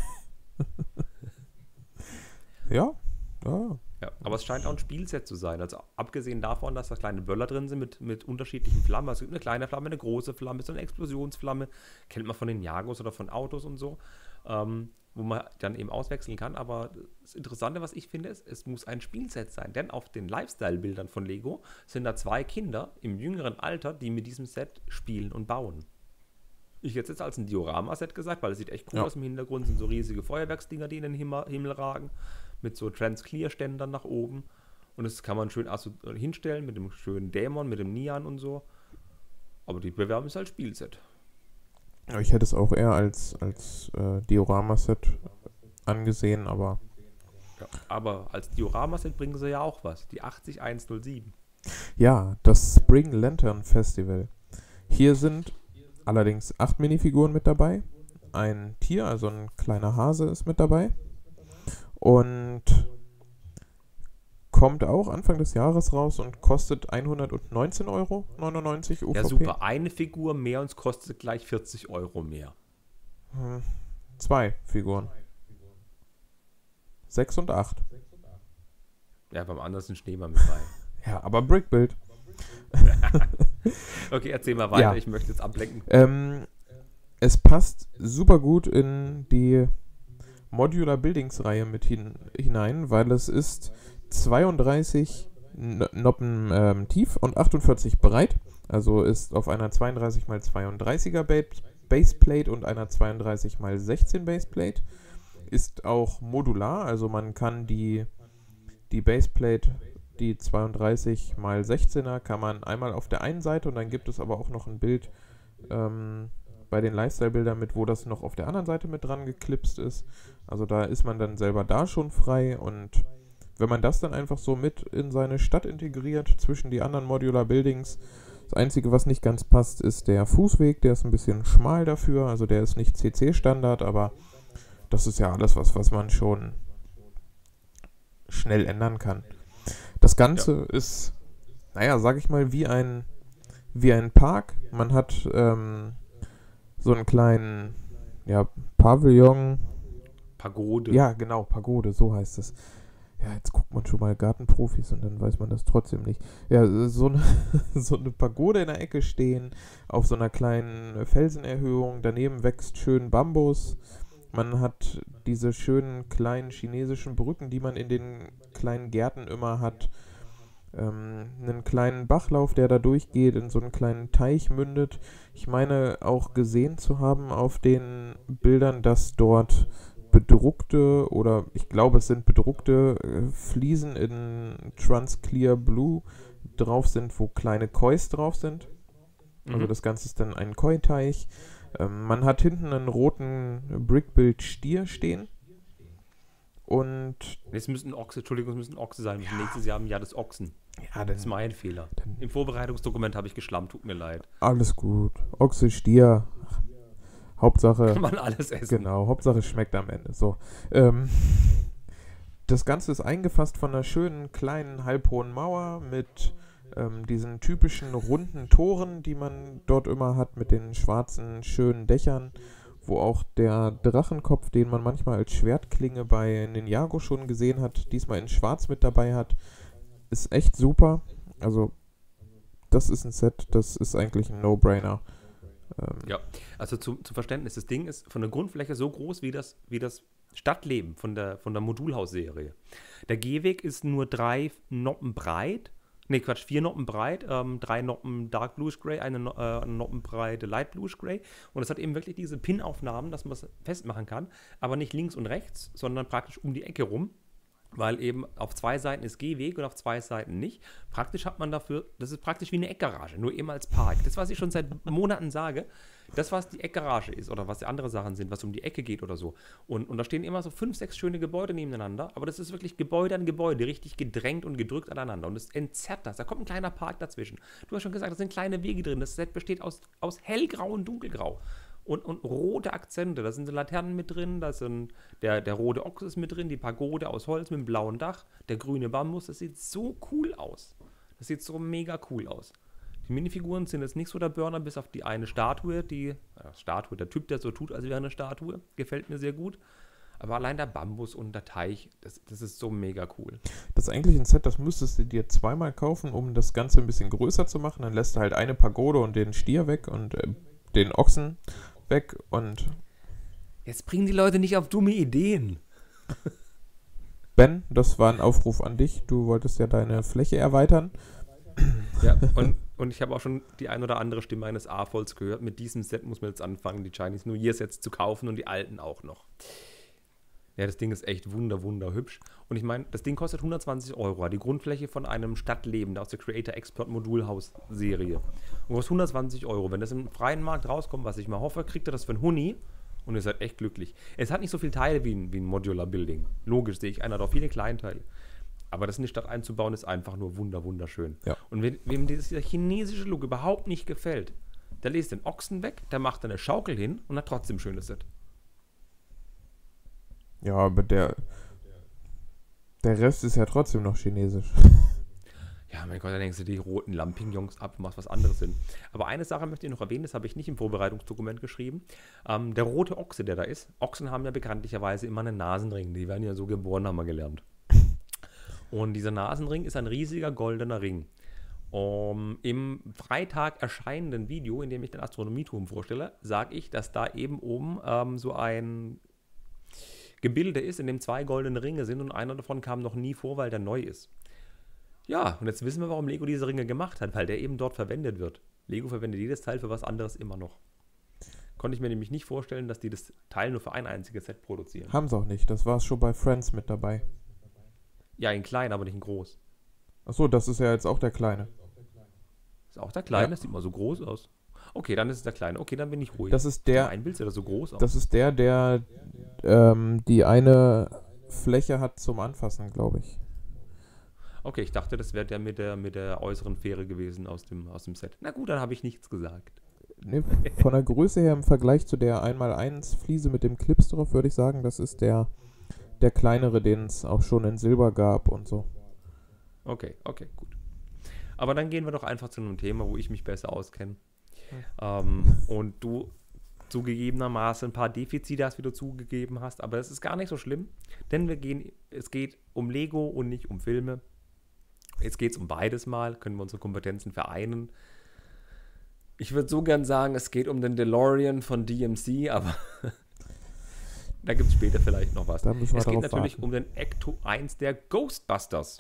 C: Ja.
B: Ja, aber es scheint auch ein Spielset zu sein. Also abgesehen davon, dass da kleine Böller drin sind mit unterschiedlichen Flammen. Also es gibt eine kleine Flamme, eine große Flamme, so eine Explosionsflamme. Kennt man von den Jagos oder von Autos und so. Wo man dann eben auswechseln kann. Aber das Interessante, was ich finde, ist, es muss ein Spielset sein. Denn auf den Lifestyle-Bildern von Lego sind da 2 Kinder im jüngeren Alter, die mit diesem Set spielen und bauen. Ich hätte es jetzt als ein Diorama-Set gesagt, weil es sieht echt cool aus. Im Hintergrund sind so riesige Feuerwerksdinger, die in den Himmel ragen. Mit so Trans-Clear-Ständern nach oben. Und das kann man schön hinstellen mit dem schönen Dämon, mit dem Nian und so. Aber die bewerben es als Spielset.
C: Ja, ich hätte es auch eher als Diorama-Set angesehen, aber...
B: Ja, aber als Diorama-Set bringen sie ja auch was. Die 80107.
C: Ja, das Spring Lantern Festival. Hier sind allerdings 8 Minifiguren mit dabei. Ein Tier, also ein kleiner Hase ist mit dabei. Und kommt auch Anfang des Jahres raus und kostet 119,99 Euro UVP.
B: Ja, super. Eine Figur mehr und es kostet gleich 40 Euro mehr.
C: 2 Figuren. 6 und 8.
B: Ja, beim anderen ist ein Schneemann mit bei.
C: Ja, aber Brickbuild.
B: Okay, erzähl mal weiter. Ja. Ich möchte jetzt ablenken.
C: Es passt super gut in die Modular Buildings Reihe mit hinein, weil es ist 32 Noppen tief und 48 breit. Also ist auf einer 32x32er Baseplate und einer 32x16 Baseplate. Ist auch modular, also man kann die Baseplate, die 32x16er, kann man einmal auf der einen Seite und dann gibt es aber auch noch ein Bild bei den Lifestyle-Bildern mit, wo das noch auf der anderen Seite mit dran geklipst ist. Also da ist man dann selber da schon frei und wenn man das dann einfach so mit in seine Stadt integriert, zwischen die anderen Modular Buildings, das Einzige, was nicht ganz passt, ist der Fußweg, der ist ein bisschen schmal dafür, also der ist nicht CC-Standard, aber das ist ja alles, was man schon schnell ändern kann. Das Ganze ist, naja, sag ich mal, wie ein Park. Man hat so einen kleinen, Pavillon.
B: Pagode.
C: Ja, genau, Pagode, so heißt es. ja, jetzt guckt man schon mal Gartenprofis und dann weiß man das trotzdem nicht. Ja, so eine, so eine Pagode in der Ecke stehen, auf so einer kleinen Felsenerhöhung, daneben wächst schön Bambus. Man hat diese schönen kleinen chinesischen Brücken, die man in den kleinen Gärten immer hat. Einen kleinen Bachlauf, der da durchgeht, in so einen kleinen Teich mündet. Ich meine auch gesehen zu haben auf den Bildern, dass dort bedruckte, oder ich glaube es sind bedruckte Fliesen in Transclear Blue drauf sind, wo kleine Kois drauf sind. Also das Ganze ist dann ein Koi-Teich. Man hat hinten einen roten Brickbuild-Stier stehen. Und
B: Es müssen Ochse sein. Ja. Nächstes Jahr im Jahr des Ochsen.
C: ja,
B: Das ist mein Fehler. Im Vorbereitungsdokument habe ich geschlammt, tut mir leid.
C: alles gut. Ochse, Stier, Hauptsache,
B: Kann man alles essen.
C: genau, Hauptsache es schmeckt am Ende. So, das Ganze ist eingefasst von einer schönen kleinen halbhohen Mauer mit diesen typischen runden Toren, die man dort immer hat, mit den schwarzen schönen Dächern, wo auch der Drachenkopf, den man manchmal als Schwertklinge bei Ninjago schon gesehen hat, diesmal in schwarz mit dabei hat, ist echt super. Also das ist ein Set, das ist eigentlich ein No-Brainer.
B: Ja, also zum Verständnis, das Ding ist von der Grundfläche so groß wie das Stadtleben von der Modulhaus-Serie. Der Gehweg ist nur 3 Noppen breit. 4 Noppen breit, 3 Noppen Dark Bluish Gray, eine Noppenbreite Light Bluish Gray. Und es hat eben wirklich diese Pin-Aufnahmen, dass man es festmachen kann, aber nicht links und rechts, sondern praktisch um die Ecke rum, weil eben auf 2 Seiten ist Gehweg und auf 2 Seiten nicht. Praktisch hat man dafür, das ist praktisch wie eine Eckgarage, nur eben als Park. Das, was ich schon seit Monaten sage, das, was die Eckgarage ist oder was die andere Sachen sind, was um die Ecke geht oder so. Und da stehen immer so 5, 6 schöne Gebäude nebeneinander, aber das ist wirklich Gebäude an Gebäude, richtig gedrängt und gedrückt aneinander. Und das entzerrt das. Da kommt ein kleiner Park dazwischen. Du hast schon gesagt, da sind kleine Wege drin. Das Set besteht aus hellgrau und dunkelgrau. Und rote Akzente, da sind so Laternen mit drin, da sind der rote Ochs ist mit drin, die Pagode aus Holz mit dem blauen Dach, der grüne Bambus, das sieht so cool aus. Das sieht so mega cool aus. Die Minifiguren sind jetzt nicht so der Burner, bis auf die eine Statue, der Typ, der so tut, als wäre eine Statue, gefällt mir sehr gut. Aber allein der Bambus und der Teich, das ist so mega cool.
C: Das ist eigentlich ein Set, das müsstest du dir zweimal kaufen, um das Ganze ein bisschen größer zu machen. Dann lässt du halt eine Pagode und den Stier weg und den Ochsen weg und...
B: Jetzt bringen die Leute nicht auf dumme Ideen.
C: Ben, das war ein Aufruf an dich. Du wolltest ja deine Fläche erweitern.
B: Ja, und ich habe auch schon die ein oder andere Stimme eines A-Volks gehört. Mit diesem Set muss man jetzt anfangen, die Chinese New Year Sets zu kaufen und die alten auch noch. Ja, das Ding ist echt wunderhübsch. Und ich meine, das Ding kostet 120 €. Hat die Grundfläche von einem Stadtleben aus der Creator Expert Modulhaus Serie. Und kostet 120 €. Wenn das im freien Markt rauskommt, was ich mal hoffe, kriegt ihr das für einen Huni. Und ihr seid echt glücklich. Es hat nicht so viele Teile wie ein Modular Building. Logisch sehe ich einer, hat auch viele Kleinteile. Aber das in die Stadt einzubauen, ist einfach nur wunderschön.
C: Ja.
B: Und wem dieser chinesische Look überhaupt nicht gefällt, der lässt den Ochsen weg, der macht eine Schaukel hin und hat trotzdem ein schönes Set.
C: Ja, aber der Rest ist ja trotzdem noch chinesisch.
B: Ja, mein Gott, dann denkst du die roten Lampignons ab und machst was anderes hin. Aber eine Sache möchte ich noch erwähnen, das habe ich nicht im Vorbereitungsdokument geschrieben. Der rote Ochse, der da ist, Ochsen haben ja bekanntlicherweise immer einen Nasenring. Die werden ja so geboren, haben wir gelernt. Und dieser Nasenring ist ein riesiger goldener Ring. Im Freitag erscheinenden Video, in dem ich den Astronomieturm vorstelle, sage ich, dass da eben oben so ein Gebilde ist, in dem 2 goldene Ringe sind und einer davon kam noch nie vor, weil der neu ist. Ja, und jetzt wissen wir, warum Lego diese Ringe gemacht hat, weil der eben dort verwendet wird. Lego verwendet jedes Teil für was anderes immer noch. Konnte ich mir nämlich nicht vorstellen, dass die das Teil nur für ein einziges Set produzieren.
C: Haben sie auch nicht. Das war es schon bei Friends mit dabei.
B: Ja, in klein, aber nicht in groß.
C: Achso, das ist ja jetzt auch der Kleine.
B: Ist auch der Kleine,
C: Ja.
B: das sieht mal so groß aus. Okay, dann ist es der Kleine. Okay, dann bin ich ruhig.
C: Das ist der,
B: Ein Bild sieht das so groß aus.
C: das ist der die eine Fläche hat zum Anfassen, glaube ich.
B: Okay, ich dachte, das wäre der mit der äußeren Fähre gewesen aus dem Set. Na gut, dann habe ich nichts gesagt.
C: Nee, von der Größe her im Vergleich zu der 1x1 Fliese mit dem Clips drauf, würde ich sagen, das ist der kleinere, den es auch schon in Silber gab und so.
B: Okay, gut. Aber dann gehen wir doch einfach zu einem Thema, wo ich mich besser auskenne. Und du zugegebenermaßen ein paar Defizite hast, wie du zugegeben hast, aber es ist gar nicht so schlimm, denn es geht um Lego und nicht um Filme. Jetzt geht es um beides mal, können wir unsere Kompetenzen vereinen. Ich würde so gern sagen, es geht um den DeLorean von DMC, aber da gibt es später vielleicht noch was.
C: Da müssen wir
B: Es geht
C: darauf
B: natürlich
C: warten.
B: um den Ecto 1 der Ghostbusters.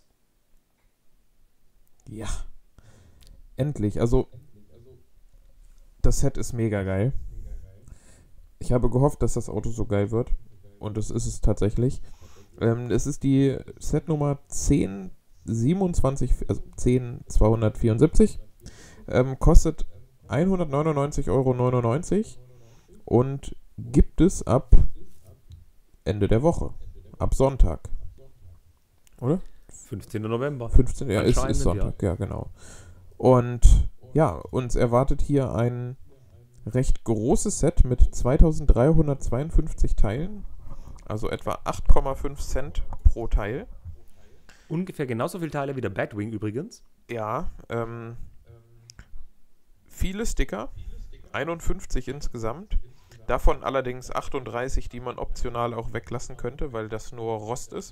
C: Ja. Endlich. Also, das Set ist mega geil. Ich habe gehofft, dass das Auto so geil wird. Und das ist es tatsächlich. Es ist die Setnummer 1027, also 10274. Kostet 199,99 € und gibt es ab Ende der Woche. Ab Sonntag. Oder?
B: 15. November.
C: 15. Ja, ist
B: Anscheinend,
C: Sonntag, ja, genau. Und ja, uns erwartet hier ein recht großes Set mit 2352 Teilen. Also etwa 8,5 Cent pro Teil.
B: Ungefähr genauso viele Teile wie der Batwing übrigens.
C: Ja, viele Sticker, 51 insgesamt. Davon allerdings 38, die man optional auch weglassen könnte, weil das nur Rost ist.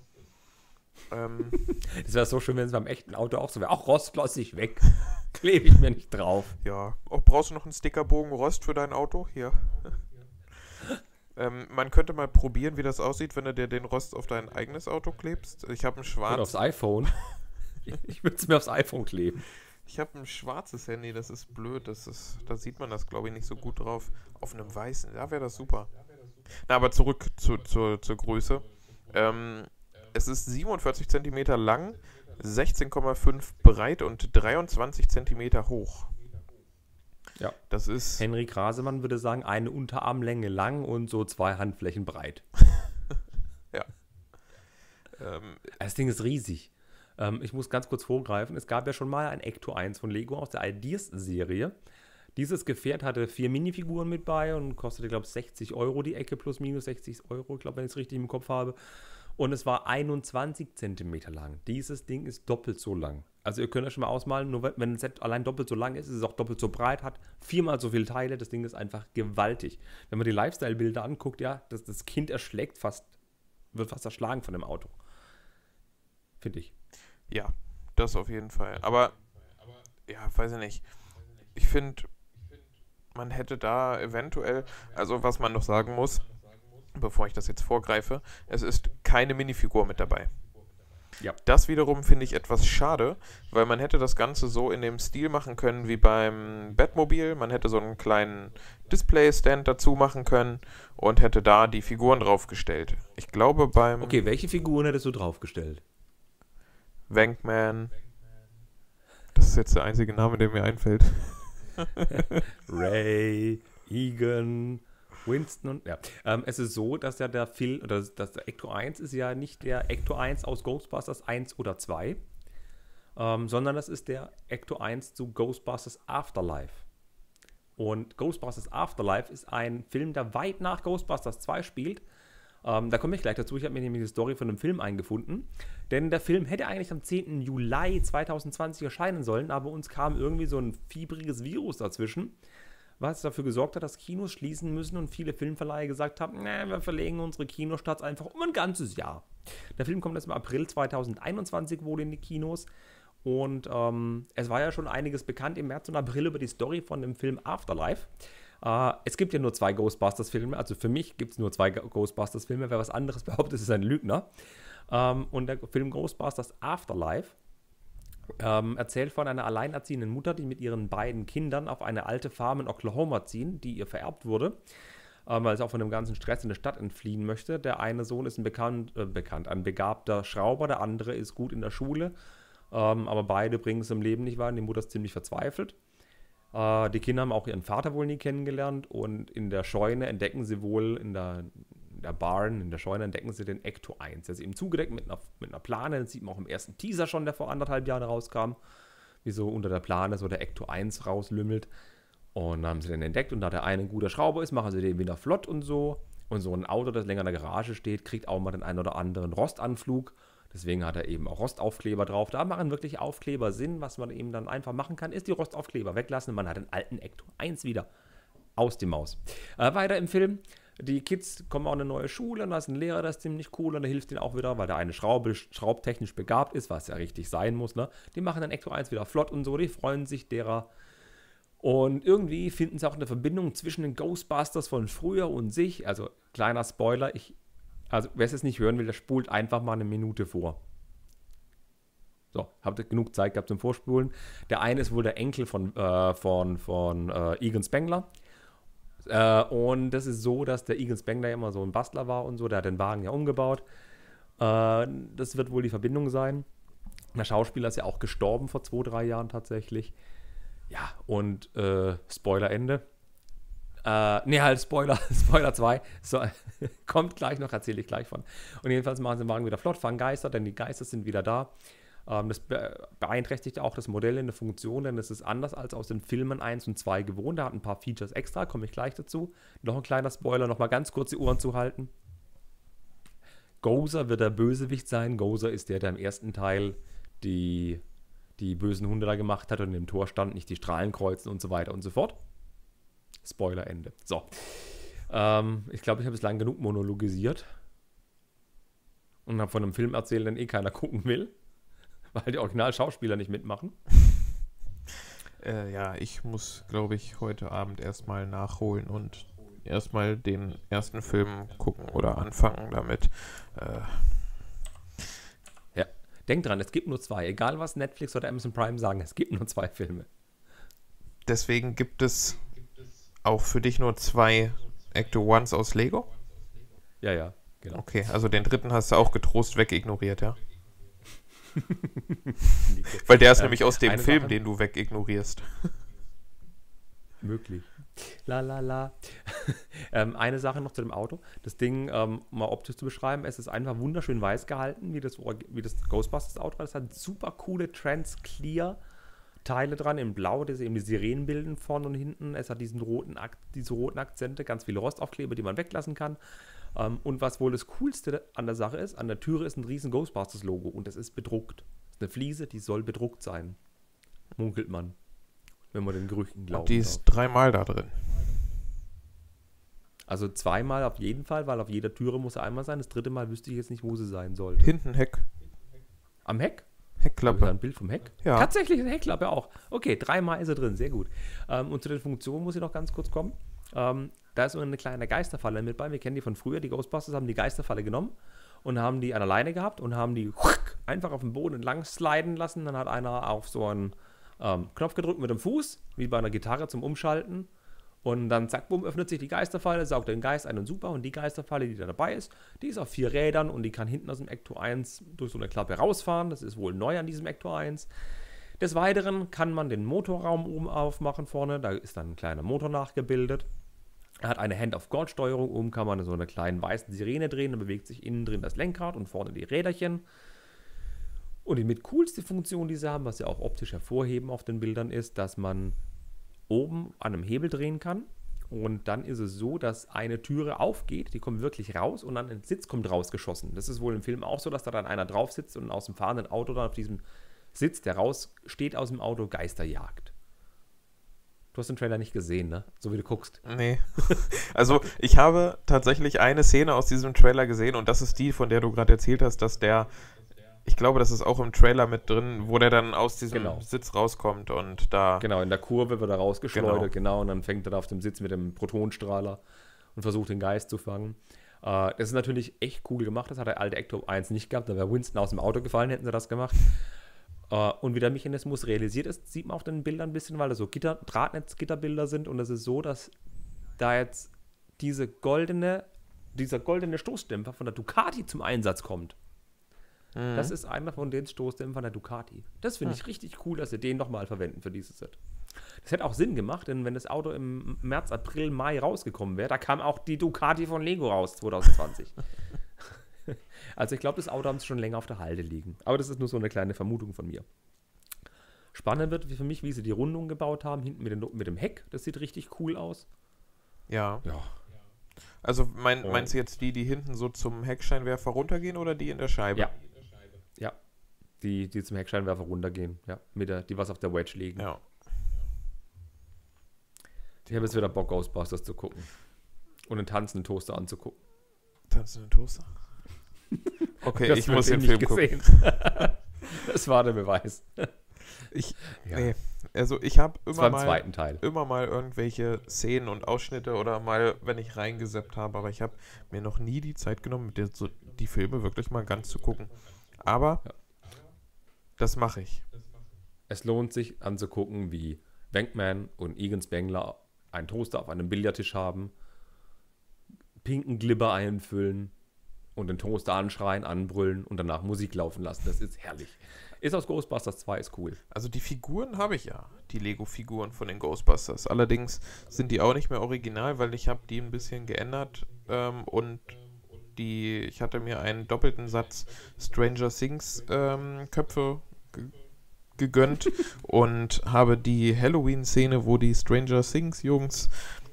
B: Das wäre so schön, wenn es beim echten Auto auch so wäre. Auch Rost lasse ich weg. Klebe ich mir nicht drauf.
C: Ja, brauchst du noch einen Stickerbogen Rost für dein Auto? Hier. Man könnte mal probieren, wie das aussieht, wenn du dir den Rost auf dein eigenes Auto klebst. Ich habe ein
B: Oder
C: schwarzes.
B: aufs iPhone. Ich würde es mir aufs iPhone kleben.
C: Ich habe ein schwarzes Handy, das ist blöd. Da sieht man das, glaube ich, nicht so gut drauf. Auf einem weißen, da wäre das super. Na, aber zurück zur Größe. Es ist 47 cm lang, 16,5 breit und 23 cm hoch.
B: Ja.
C: Das ist...
B: Henry Grasemann würde sagen, eine Unterarmlänge lang und so 2 Handflächen breit.
C: Ja.
B: Das Ding ist riesig. Ich muss ganz kurz vorgreifen. Es gab ja schon mal ein Ecto 1 von Lego aus der Ideas-Serie. Dieses Gefährt hatte 4 Minifiguren mit bei und kostete, glaube ich, 60 € die Ecke, plus minus 60 €, ich glaube, wenn ich es richtig im Kopf habe. Und es war 21 cm lang. Dieses Ding ist doppelt so lang. Also ihr könnt euch schon mal ausmalen, nur wenn ein Set allein doppelt so lang ist, ist es auch doppelt so breit, hat 4-mal so viele Teile. Das Ding ist einfach gewaltig. Wenn man die Lifestyle-Bilder anguckt, ja, das Kind wird fast erschlagen von dem Auto. Finde ich.
C: Ja, das auf jeden Fall. Aber, ja, weiß ich nicht. Ich finde, man hätte da eventuell, also was man noch sagen muss, bevor ich das jetzt vorgreife, es ist keine Minifigur mit dabei.
B: Ja.
C: Das wiederum finde ich etwas schade, weil man hätte das Ganze so in dem Stil machen können wie beim Batmobil. Man hätte so einen kleinen Display-Stand dazu machen können und hätte da die Figuren draufgestellt. Ich glaube beim
B: Okay, welche Figuren hättest du draufgestellt?
C: Wankman. Das ist jetzt der einzige Name, der mir einfällt.
B: Ray, Egan, Winston und ja. Es ist so, dass ja der Film, oder dass der Ecto 1 ist ja nicht der Ecto 1 aus Ghostbusters 1 oder 2, sondern das ist der Ecto 1 zu Ghostbusters Afterlife. Und Ghostbusters Afterlife ist ein Film, der weit nach Ghostbusters 2 spielt. Da komme ich gleich dazu. Ich habe mir nämlich die Story von dem Film eingefunden. Denn der Film hätte eigentlich am 10. Juli 2020 erscheinen sollen, aber uns kam irgendwie so ein fiebriges Virus dazwischen, was dafür gesorgt hat, dass Kinos schließen müssen und viele Filmverleiher gesagt haben, wir verlegen unsere Kinostarts einfach um ein ganzes Jahr. Der Film kommt erst im April 2021 wohl in die Kinos und es war ja schon einiges bekannt im März und April über die Story von dem Film Afterlife. Es gibt ja nur 2 Ghostbusters-Filme, also für mich gibt es nur 2 Ghostbusters-Filme, wer was anderes behauptet, ist ein Lügner. Und der Film Ghostbusters Afterlife erzählt von einer alleinerziehenden Mutter, die mit ihren beiden Kindern auf eine alte Farm in Oklahoma ziehen, die ihr vererbt wurde, weil sie auch von dem ganzen Stress in der Stadt entfliehen möchte. Der eine Sohn ist ein begabter Schrauber, der andere ist gut in der Schule, aber beide bringen es im Leben nicht weiter, die Mutter ist ziemlich verzweifelt. Die Kinder haben auch ihren Vater wohl nie kennengelernt und in der Scheune entdecken sie wohl, in der Barn, in der Scheune entdecken sie den Ecto 1. Der ist eben zugedeckt mit einer Plane, das sieht man auch im ersten Teaser schon, der vor 1,5 Jahren rauskam, wie so unter der Plane so der Ecto 1 rauslümmelt. Und dann haben sie den entdeckt und da der eine ein guter Schrauber ist, machen sie den wieder flott und so. Und so ein Auto, das länger in der Garage steht, kriegt auch mal den einen oder anderen Rostanflug. Deswegen hat er eben auch Rostaufkleber drauf. Da machen wirklich Aufkleber Sinn. Was man eben dann einfach machen kann, ist die Rostaufkleber weglassen. Man hat den alten Ecto 1 wieder. aus die Maus. Weiter im Film. Die Kids kommen auch in eine neue Schule und da ist ein Lehrer, der ist ziemlich cool und der hilft ihnen auch wieder, weil der eine schraubtechnisch begabt ist, was ja richtig sein muss. Ne? Die machen dann Ecto 1 wieder flott und so, die freuen sich derer. Und irgendwie finden sie auch eine Verbindung zwischen den Ghostbusters von früher und sich. Also, kleiner Spoiler, also wer es jetzt nicht hören will, der spult einfach mal eine Minute vor. So, habt ihr genug Zeit gehabt zum Vorspulen. Der eine ist wohl der Enkel von Egon Spengler. Und das ist so, dass der Egon Spengler ja immer so ein Bastler war und so. Der hat den Wagen ja umgebaut. Das wird wohl die Verbindung sein. Der Schauspieler ist ja auch gestorben vor 2-3 Jahren tatsächlich. Ja, und Spoiler Ende. Spoiler 2. So, kommt gleich noch, erzähle ich gleich von. Und jedenfalls machen sie den Wagen wieder flott, fangen Geister, denn die Geister sind wieder da. Das beeinträchtigt auch das Modell in der Funktion, denn es ist anders als aus den Filmen 1 und 2 gewohnt. Da hat ein paar Features extra, komme ich gleich dazu. Noch ein kleiner Spoiler, noch mal ganz kurz die Ohren zu halten. Gozer wird der Bösewicht sein. Gozer ist der im ersten Teil die bösen Hunde da gemacht hat und im Tor stand, nicht die Strahlen kreuzen und so weiter und so fort. Spoiler Ende. So. Ich glaube, ich habe bislang genug monologisiert und habe von einem Film erzählt, den keiner gucken will. Weil die Originalschauspieler nicht mitmachen.
C: Ja, ich muss, glaube ich, heute Abend erstmal nachholen und erstmal den ersten Film gucken oder anfangen damit.
B: Ja, denk dran, es gibt nur 2. Egal was Netflix oder Amazon Prime sagen, es gibt nur 2 Filme.
C: Deswegen gibt es auch für dich nur 2 Ecto 1s aus Lego?
B: Ja, genau.
C: Okay, also den dritten hast du auch getrost wegignoriert, ja? Weil der ist nämlich aus dem Film, Sache, den du wegignorierst.
B: Möglich. Eine Sache noch zu dem Auto. Das Ding mal optisch zu beschreiben, es ist einfach wunderschön weiß gehalten, wie das Ghostbusters Auto war. Es hat super coole Trans-Clear Teile dran in Blau, die eben die Sirenen bilden vorne und hinten. Es hat diese roten Akzente, ganz viele Rostaufkleber, die man weglassen kann. Und was wohl das Coolste an der Sache ist, an der Türe ist ein riesen Ghostbusters-Logo und das ist bedruckt. Das ist eine Fliese, die soll bedruckt sein. Munkelt man, wenn man den Gerüchten glaubt.
C: Und die ist 3-mal da drin.
B: Also 2-mal auf jeden Fall, weil auf jeder Türe muss er einmal sein. Das 3. Mal wüsste ich jetzt nicht, wo sie sein sollte.
C: Hinten Heck.
B: Am Heck?
C: Heckklappe.
B: Habe ich da ein Bild vom Heck?
C: Ja.
B: Tatsächlich eine Heckklappe auch. Okay, 3-mal ist er drin, sehr gut. Und zu den Funktionen muss ich noch ganz kurz kommen. Da ist eine kleine Geisterfalle mit bei. Wir kennen die von früher. Die Ghostbusters haben die Geisterfalle genommen und haben die an der Leine gehabt und haben die einfach auf dem Boden entlang sliden lassen. Dann hat einer auf so einen Knopf gedrückt mit dem Fuß, wie bei einer Gitarre zum Umschalten. Und dann zack, bumm, öffnet sich die Geisterfalle, saugt den Geist ein und super. Und die Geisterfalle, die da dabei ist, die ist auf 4 Rädern und die kann hinten aus dem Ecto 1 durch so eine Klappe rausfahren. Das ist wohl neu an diesem Ecto 1. Des Weiteren kann man den Motorraum oben aufmachen vorne. Da ist dann ein kleiner Motor nachgebildet. Er hat eine Hand-of-God-Steuerung. Oben kann man so eine kleine weiße Sirene drehen. Dann bewegt sich innen drin das Lenkrad und vorne die Räderchen. Und die mit coolste Funktion, die sie haben, was sie auch optisch hervorheben auf den Bildern, ist, dass man oben an einem Hebel drehen kann. Und dann ist es so, dass eine Türe aufgeht, die kommt wirklich raus und dann ein Sitz kommt rausgeschossen. Das ist wohl im Film auch so, dass da dann einer drauf sitzt und aus dem fahrenden Auto dann auf diesem Sitz, der raussteht aus dem Auto, Geister jagt. Du hast den Trailer nicht gesehen, ne? So wie du guckst.
C: Nee. Also ich habe tatsächlich eine Szene aus diesem Trailer gesehen und das ist die, von der du gerade erzählt hast, dass der, ich glaube, das ist auch im Trailer mit drin, wo der dann aus diesem Sitz rauskommt und da...
B: Genau, in der Kurve wird er rausgeschleudert, genau, und dann fängt er da auf dem Sitz mit dem Protonenstrahler und versucht den Geist zu fangen. Das ist natürlich echt cool gemacht, das hat der alte Ecto 1 nicht gehabt, da wäre Winston aus dem Auto gefallen, hätten sie das gemacht. Und wie der Mechanismus realisiert ist, sieht man auf den Bildern ein bisschen, weil da so Drahtnetzgitterbilder sind und es ist so, dass da jetzt dieser goldene Stoßdämpfer von der Ducati zum Einsatz kommt. Mhm. Das ist einer von den Stoßdämpfern der Ducati. Das finde ich richtig cool, dass sie den nochmal verwenden für dieses Set. Das hätte auch Sinn gemacht, denn wenn das Auto im März, April, Mai rausgekommen wäre, da kam auch die Ducati von Lego raus, 2020. Also ich glaube, das Auto haben sie schon länger auf der Halde liegen. Aber das ist nur so eine kleine Vermutung von mir. Spannend wird für mich, wie sie die Rundung gebaut haben, hinten mit dem Heck. Das sieht richtig cool aus.
C: Ja. Also meinst du jetzt die hinten so zum Heckscheinwerfer runtergehen oder die in der Scheibe?
B: Ja. Die zum Heckscheinwerfer runtergehen. Ja. Die was auf der Wedge liegen.
C: Ja.
B: Ich habe jetzt wieder Bock, Ghostbusters zu gucken. Und einen tanzenden Toaster anzugucken.
C: Tanzenden Toaster? Okay,
B: Das
C: ich muss
B: wird
C: den Film
B: nicht
C: gucken.
B: Das war der Beweis. Ja.
C: Nee, also ich habe
B: Das war
C: immer
B: im zweiten Teil.
C: mal irgendwelche Szenen und Ausschnitte oder mal, wenn ich reingesappt habe, aber ich habe mir noch nie die Zeit genommen, die Filme wirklich mal ganz zu gucken. Aber das mache ich.
B: Es lohnt sich anzugucken, wie Venkman und Egan Spengler einen Toaster auf einem Billardtisch haben, pinken Glibber einfüllen und den Toaster anschreien, anbrüllen und danach Musik laufen lassen. Das ist herrlich. Ist aus Ghostbusters 2, ist cool.
C: Also die Figuren habe ich ja, die Lego-Figuren von den Ghostbusters. Allerdings sind die auch nicht mehr original, weil ich habe die ein bisschen geändert und ich hatte mir einen doppelten Satz Stranger Things Köpfe gegönnt und habe die Halloween-Szene, wo die Stranger Things Jungs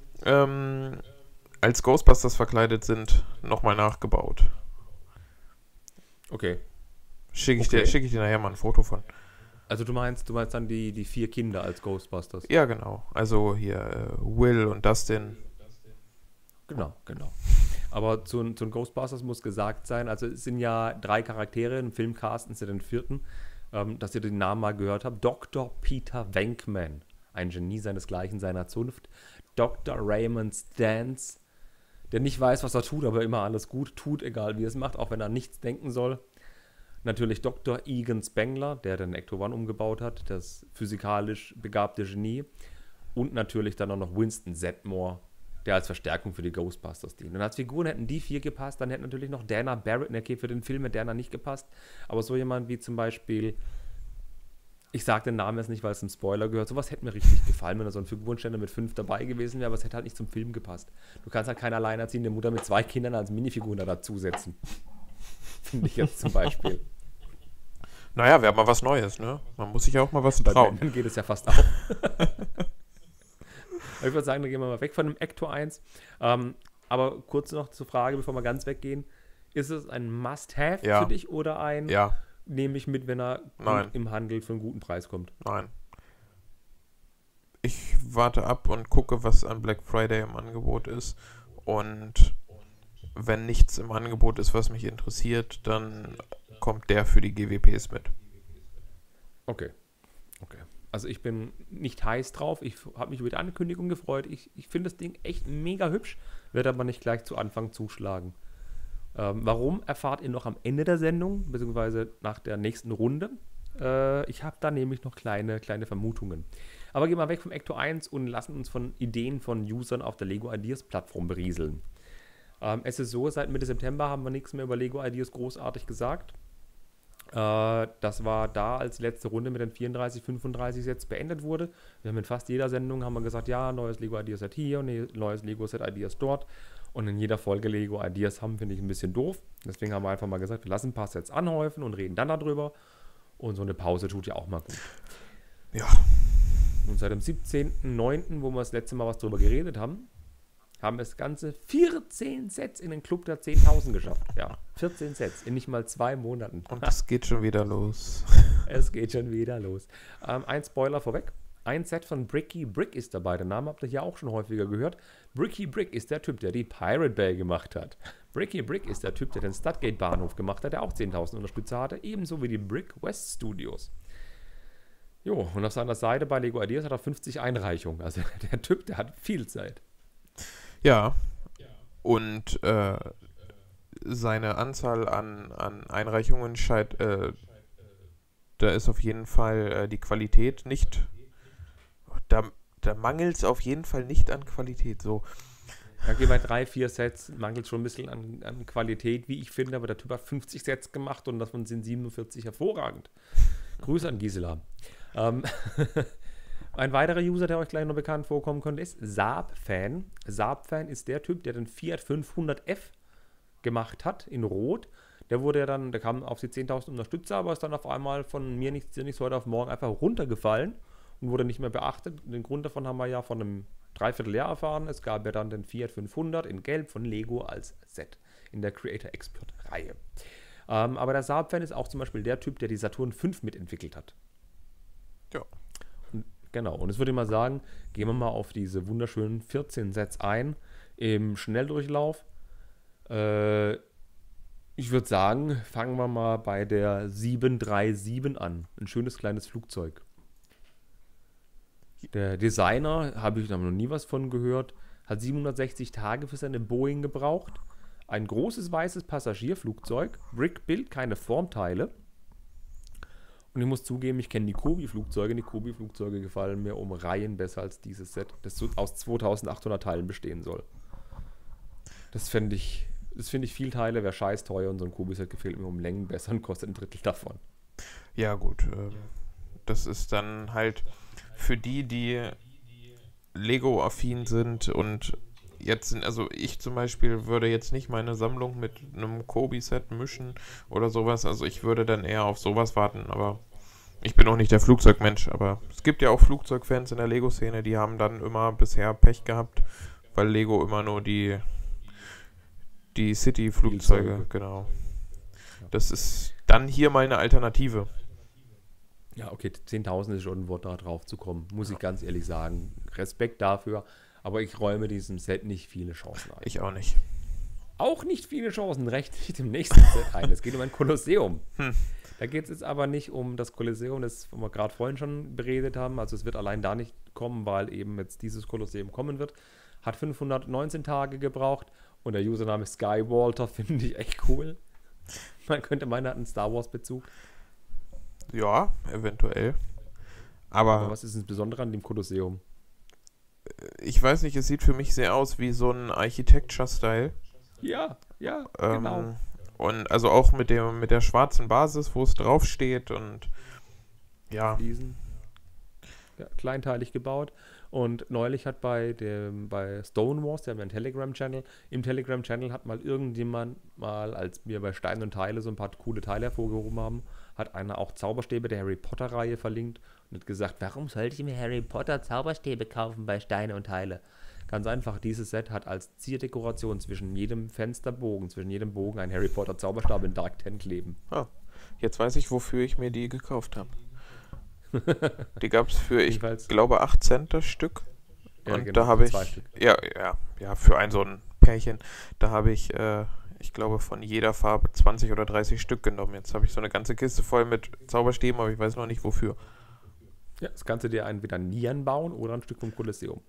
C: als Ghostbusters verkleidet sind, nochmal nachgebaut.
B: Okay.
C: Schicke ich dir nachher mal ein Foto von.
B: Also du meinst dann die 4 Kinder als Ghostbusters?
C: Ja, genau. Also hier Will und Dustin.
B: Genau. Aber zu den Ghostbusters muss gesagt sein, also es sind ja 3 Charaktere, im Filmcast sind den 4., dass ihr den Namen mal gehört habt. Dr. Peter Venkman, ein Genie seinesgleichen seiner Zunft. Dr. Raymond Stantz, der nicht weiß, was er tut, aber immer alles gut tut, egal wie er es macht, auch wenn er nichts denken soll. Natürlich Dr. Egan Spengler, der den Ecto One umgebaut hat, das physikalisch begabte Genie. Und natürlich dann auch noch Winston Zeddemore, der als Verstärkung für die Ghostbusters dient. Und als Figuren hätten die 4 gepasst, dann hätte natürlich noch Dana Barrett, okay, für den Film hätte Dana nicht gepasst, aber so jemand wie zum Beispiel, ich sage den Namen jetzt nicht, weil es ein Spoiler gehört, sowas hätte mir richtig gefallen, wenn da so ein Figurenständer mit 5 dabei gewesen wäre, aber es hätte halt nicht zum Film gepasst. Du kannst halt keine alleinerziehende Mutter mit 2 Kindern als Minifiguren da dazusetzen. Finde ich jetzt zum Beispiel.
C: Naja, wäre mal was Neues, ne? Man muss sich ja auch mal was
B: Bei
C: trauen.
B: Batman geht es ja fast auf. Ich würde sagen, dann gehen wir mal weg von dem Ecto 1. Aber kurz noch zur Frage, bevor wir ganz weggehen. Ist es ein Must-Have für dich oder ein nehme ich mit, wenn er im Handel für einen guten Preis kommt?
C: Nein. Ich warte ab und gucke, was an Black Friday im Angebot ist. Und wenn nichts im Angebot ist, was mich interessiert, dann kommt der für die GWPs mit.
B: Okay. Also ich bin nicht heiß drauf. Ich habe mich über die Ankündigung gefreut. Ich finde das Ding echt mega hübsch, werde aber nicht gleich zu Anfang zuschlagen. Warum, erfahrt ihr noch am Ende der Sendung, beziehungsweise nach der nächsten Runde. Ich habe da nämlich noch kleine Vermutungen. Aber gehen wir weg vom Ecto 1 und lassen uns von Ideen von Usern auf der Lego Ideas Plattform berieseln. Es ist so, seit Mitte September haben wir nichts mehr über Lego Ideas großartig gesagt. Das war da, als die letzte Runde mit den 34, 35 Sets beendet wurde. Wir haben in fast jeder Sendung haben wir gesagt, ja, neues Lego Ideas Set hier und neues Lego Set Ideas dort. Und in jeder Folge Lego Ideas haben, finde ich ein bisschen doof. Deswegen haben wir einfach mal gesagt, wir lassen ein paar Sets anhäufen und reden dann darüber. Und so eine Pause tut ja auch mal gut.
C: Ja.
B: Und seit dem 17.09., wo wir das letzte Mal was drüber geredet haben es ganze 14 Sets in den Club der 10.000 geschafft. Ja, 14 Sets in nicht mal 2 Monaten.
C: Und es geht schon wieder los.
B: Es geht schon wieder los. Ein Spoiler vorweg. Ein Set von Bricky Brick ist dabei. Den Namen habt ihr hier auch schon häufiger gehört. Bricky Brick ist der Typ, der die Pirate Bay gemacht hat. Bricky Brick ist der Typ, der den Studgate Bahnhof gemacht hat, der auch 10.000 Unterstützer hatte. Ebenso wie die Brick West Studios. Jo, und auf seiner Seite bei Lego Ideas hat er 50 Einreichungen. Also der Typ, der hat viel Zeit.
C: Ja. Und seine Anzahl an Einreichungen scheint, da ist auf jeden Fall die Qualität nicht, da mangelt es auf jeden Fall nicht an Qualität. So.
B: Ja, okay, bei 3-4 Sets mangelt es schon ein bisschen an Qualität, wie ich finde, aber der Typ hat 50 Sets gemacht und davon sind 47 hervorragend. Grüße an Gisela. Ein weiterer User, der euch gleich noch bekannt vorkommen könnte, ist Saab-Fan. Saab-Fan ist der Typ, der den Fiat 500F gemacht hat, in Rot. Der kam auf die 10.000 Unterstützer, aber ist dann auf einmal von mir nichts heute auf morgen einfach runtergefallen und wurde nicht mehr beachtet. Den Grund davon haben wir ja von einem Dreivierteljahr erfahren. Es gab ja dann den Fiat 500 in Gelb von Lego als Set in der Creator Expert Reihe. Aber der Saab-Fan ist auch zum Beispiel der Typ, der die Saturn 5 mitentwickelt hat.
C: Ja.
B: Genau. Und jetzt würde ich mal sagen, gehen wir mal auf diese wunderschönen 14 Sets ein im Schnelldurchlauf. Ich würde sagen, fangen wir mal bei der 737 an. Ein schönes kleines Flugzeug. Der Designer, habe ich noch nie was von gehört, hat 760 Tage für seine Boeing gebraucht. Ein großes weißes Passagierflugzeug, Brick-Build, keine Formteile. Und ich muss zugeben, ich kenne die Kobi-Flugzeuge. Die Kobi-Flugzeuge gefallen mir um Reihen besser als dieses Set, das so aus 2800 Teilen bestehen soll. Das finde ich viel Teile, wäre scheiß teuer und so ein Kobi-Set gefällt mir um Längen besser und kostet ein Drittel davon.
C: Ja gut, das ist dann halt für die Lego-affin sind und jetzt sind, also ich zum Beispiel würde jetzt nicht meine Sammlung mit einem Kobi-Set mischen oder sowas, also ich würde dann eher auf sowas warten, aber ich bin auch nicht der Flugzeugmensch, aber es gibt ja auch Flugzeugfans in der Lego-Szene, die haben dann immer bisher Pech gehabt, weil Lego immer nur die City-Flugzeuge, genau. Das ist dann hier mal eine Alternative.
B: Ja, okay, 10.000 ist schon ein Wort, da drauf zu kommen, muss ich ganz ehrlich sagen. Respekt dafür, aber ich räume diesem Set nicht viele Chancen ein.
C: Ich auch nicht.
B: Auch nicht viele Chancen, recht nicht im nächsten Set ein. Es geht um ein Kolosseum. Da geht es jetzt aber nicht um das Kolosseum, das wir gerade vorhin schon beredet haben. Also es wird allein da nicht kommen, weil eben jetzt dieses Kolosseum kommen wird. Hat 519 Tage gebraucht und der Username Skywalter finde ich echt cool. Man könnte meinen, er hat einen Star Wars Bezug.
C: Ja, eventuell. Aber
B: was ist das Besondere an dem Kolosseum?
C: Ich weiß nicht, es sieht für mich sehr aus wie so ein Architecture-Style.
B: Ja, genau.
C: Und also auch mit der schwarzen Basis, wo es draufsteht und ja.
B: Fliesen. Ja, kleinteilig gebaut. Und neulich hat bei Stone Wars, der haben ja einen Telegram-Channel, im Telegram-Channel hat mal irgendjemand als wir bei Stein und Teile so ein paar coole Teile hervorgehoben haben, hat einer auch Zauberstäbe der Harry Potter-Reihe verlinkt und hat gesagt, warum sollte ich mir Harry Potter Zauberstäbe kaufen bei Steine und Teile? Ganz einfach, dieses Set hat als Zierdekoration zwischen jedem Fensterbogen, zwischen jedem Bogen ein Harry Potter Zauberstab in Dark 10 kleben.
C: Ah, jetzt weiß ich, wofür ich mir die gekauft habe. Die gab es für, ich glaube, 8 Cent das Stück.
B: Ja,
C: und
B: genau,
C: da habe ich,
B: 2 Stück.
C: ja, für so ein Pärchen, da habe ich, ich glaube, von jeder Farbe 20 oder 30 Stück genommen. Jetzt habe ich so eine ganze Kiste voll mit Zauberstäben, aber ich weiß noch nicht, wofür.
B: Ja, das kannst du dir entweder Nieren bauen oder ein Stück vom Kolosseum.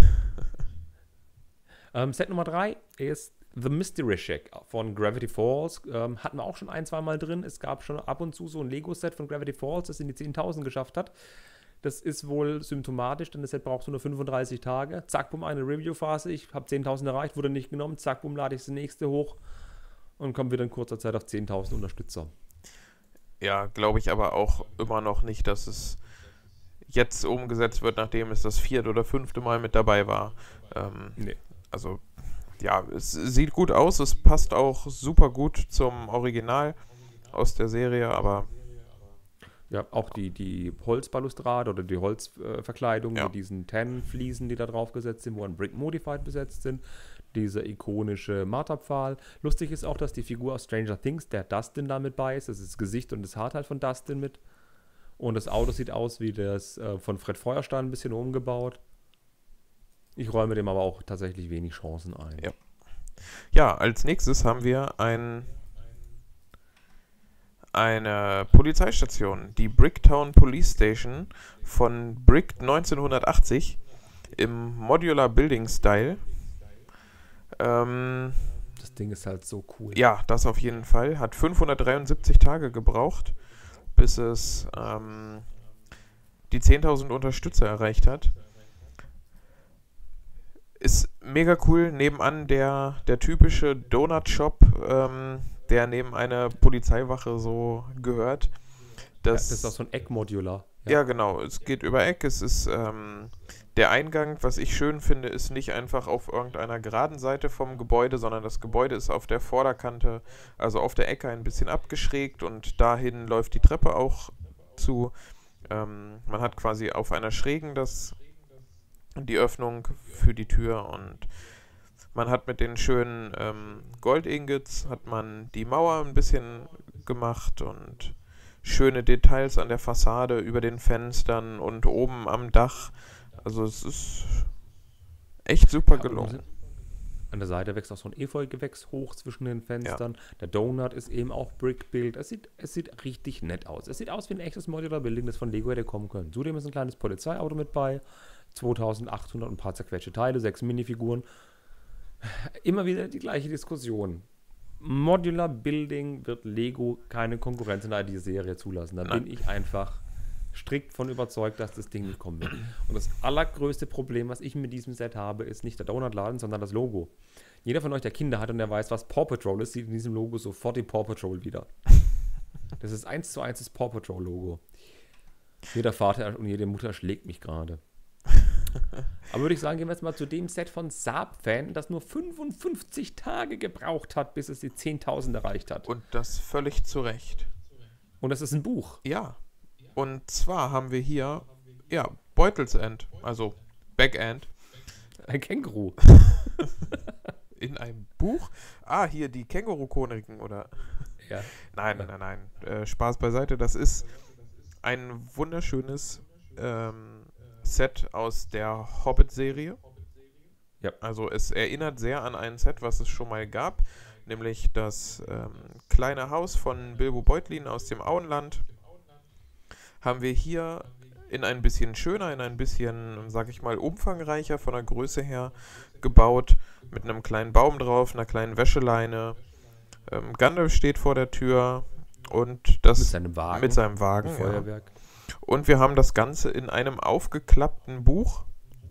B: Set Nummer 3 ist The Mystery Shack von Gravity Falls. Hatten wir auch schon 1-2 Mal drin. Es gab schon ab und zu so ein Lego-Set von Gravity Falls, das in die 10.000 geschafft hat. Das ist wohl symptomatisch, denn das Set braucht so nur 35 Tage. Zack, bumm, eine Review-Phase. Ich habe 10.000 erreicht, wurde nicht genommen. Zack, bumm, lade ich das nächste hoch und komme wieder in kurzer Zeit auf 10.000 Unterstützer.
C: Ja, glaube ich aber auch immer noch nicht, dass es jetzt umgesetzt wird, nachdem es das 4. oder 5. Mal mit dabei war.
B: Nee.
C: Also, ja, es sieht gut aus, es passt auch super gut zum Original aus der Serie, aber...
B: Ja, auch die Holzbalustrade oder die Holzverkleidung mit diesen Tan-Fliesen, die da drauf gesetzt sind, wo ein Brick Modified besetzt sind. Dieser ikonische Marterpfahl. Lustig ist auch, dass die Figur aus Stranger Things, der Dustin, da mit bei ist. Das ist das Gesicht und das Haarteil von Dustin mit. Und das Auto sieht aus wie das von Fred Feuerstein ein bisschen umgebaut. Ich räume dem aber auch tatsächlich wenig Chancen ein.
C: Ja, als nächstes haben wir eine Polizeistation, die Bricktown Police Station von Brick 1980 im Modular Building Style.
B: Das Ding ist halt so cool.
C: Ja, das auf jeden Fall. Hat 573 Tage gebraucht, bis es die 10.000 Unterstützer erreicht hat. Ist mega cool. Nebenan der typische Donut-Shop, der neben einer Polizeiwache so gehört.
B: Das ist auch so ein Eckmodular.
C: Ja, genau. Es geht über Eck. Es ist der Eingang, was ich schön finde, ist nicht einfach auf irgendeiner geraden Seite vom Gebäude, sondern das Gebäude ist auf der Vorderkante, also auf der Ecke ein bisschen abgeschrägt und dahin läuft die Treppe auch zu. Man hat quasi auf einer Schrägen die Öffnung für die Tür und man hat mit den schönen Gold-Ingots hat man die Mauer ein bisschen gemacht und schöne Details an der Fassade, über den Fenstern und oben am Dach. Also es ist echt super gelungen.
B: An der Seite wächst auch so ein Efeugewächs hoch zwischen den Fenstern. Ja. Der Donut ist eben auch Brick-Build. Es sieht richtig nett aus. Es sieht aus wie ein echtes Modular-Building, das von Lego hätte kommen können. Zudem ist ein kleines Polizeiauto mit bei. 2800 und ein paar zerquetschte Teile, 6 Minifiguren. Immer wieder die gleiche Diskussion. Modular Building wird Lego keine Konkurrenz in der Serie zulassen. Da bin ich einfach strikt von überzeugt, dass das Ding nicht kommen wird. Und das allergrößte Problem, was ich mit diesem Set habe, ist nicht der Donutladen, sondern das Logo. Jeder von euch, der Kinder hat und der weiß, was Paw Patrol ist, sieht in diesem Logo sofort die Paw Patrol wieder. Das ist 1:1 das Paw Patrol Logo. Jeder Vater und jede Mutter schlägt mich gerade. Aber würde ich sagen, gehen wir jetzt mal zu dem Set von Saab-Fan, das nur 55 Tage gebraucht hat, bis es die 10.000 erreicht hat.
C: Und das völlig zu Recht.
B: Und das ist ein Buch.
C: Ja. Und zwar haben wir hier, Beutelsend, also Backend.
B: Ein Känguru.
C: In einem Buch? Hier die Känguru-Chroniken, oder?
B: Ja.
C: Nein. Spaß beiseite. Das ist ein wunderschönes Set aus der Hobbit-Serie.
B: Ja.
C: Also es erinnert sehr an ein Set, was es schon mal gab, nämlich das kleine Haus von Bilbo Beutlin aus dem Auenland. Haben wir hier in ein bisschen schöner, in ein bisschen, sag ich mal, umfangreicher von der Größe her gebaut, mit einem kleinen Baum drauf, einer kleinen Wäscheleine. Gandalf steht vor der Tür und das mit seinem Wagen.
B: Feuerwerk.
C: Ja. Und wir haben das Ganze in einem aufgeklappten Buch,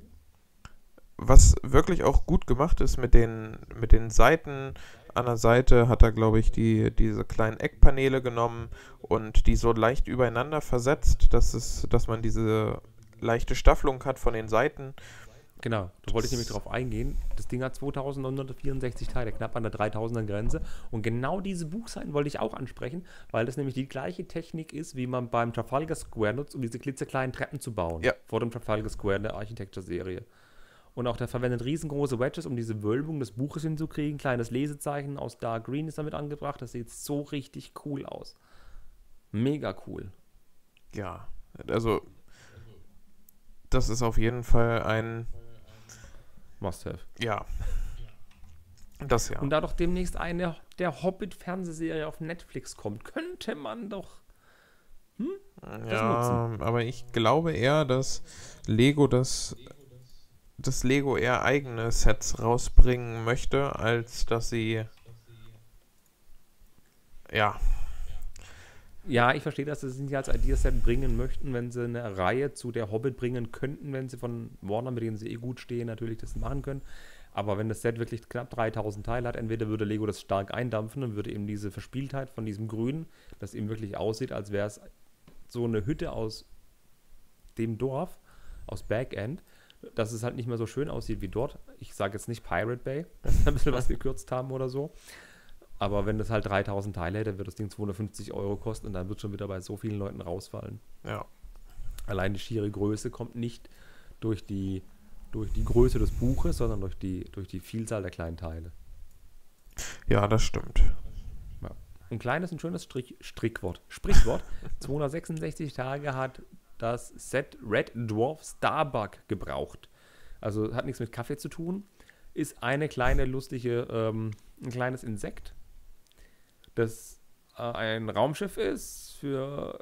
C: was wirklich auch gut gemacht ist mit den Seiten. An der Seite hat er, glaube ich, diese kleinen Eckpaneele genommen und die so leicht übereinander versetzt, dass man diese leichte Staffelung hat von den Seiten.
B: Genau, da wollte ich nämlich drauf eingehen. Das Ding hat 2964 Teile, knapp an der 3000er Grenze. Und genau diese Buchseiten wollte ich auch ansprechen, weil das nämlich die gleiche Technik ist, wie man beim Trafalgar Square nutzt, um diese klitzekleinen Treppen zu bauen.
C: Ja. Vor
B: dem Trafalgar Square in der Architecture-Serie. Und auch der verwendet riesengroße Wedges, um diese Wölbung des Buches hinzukriegen. Kleines Lesezeichen aus Dark Green ist damit angebracht. Das sieht so richtig cool aus. Mega cool.
C: Ja, also das ist auf jeden Fall ein
B: Must-have.
C: Ja. Das ja.
B: Und da doch demnächst eine der Hobbit-Fernsehserie auf Netflix kommt, könnte man doch das nutzen.
C: Aber ich glaube eher, dass Lego Lego eher eigene Sets rausbringen möchte, als dass sie
B: Ja, ich verstehe, dass sie es nicht als Ideaset bringen möchten, wenn sie eine Reihe zu der Hobbit bringen könnten, wenn sie von Warner, mit denen sie gut stehen, natürlich das machen können. Aber wenn das Set wirklich knapp 3000 Teile hat, entweder würde Lego das stark eindampfen und würde eben diese Verspieltheit von diesem Grün, das eben wirklich aussieht, als wäre es so eine Hütte aus dem Dorf, aus Backend, dass es halt nicht mehr so schön aussieht wie dort. Ich sage jetzt nicht Pirate Bay, dass wir ein bisschen was gekürzt haben oder so. Aber wenn das halt 3000 Teile hätte, wird das Ding 250 € kosten und dann wird schon wieder bei so vielen Leuten rausfallen.
C: Ja.
B: Allein die schiere Größe kommt nicht durch die Größe des Buches, sondern durch die Vielzahl der kleinen Teile.
C: Ja, das stimmt.
B: Ja. Ein kleines und schönes Sprichwort. 266 Tage hat das Set Red Dwarf Starbuck gebraucht. Also hat nichts mit Kaffee zu tun. Ist eine kleine, lustige, ein kleines Insekt, das ein Raumschiff ist für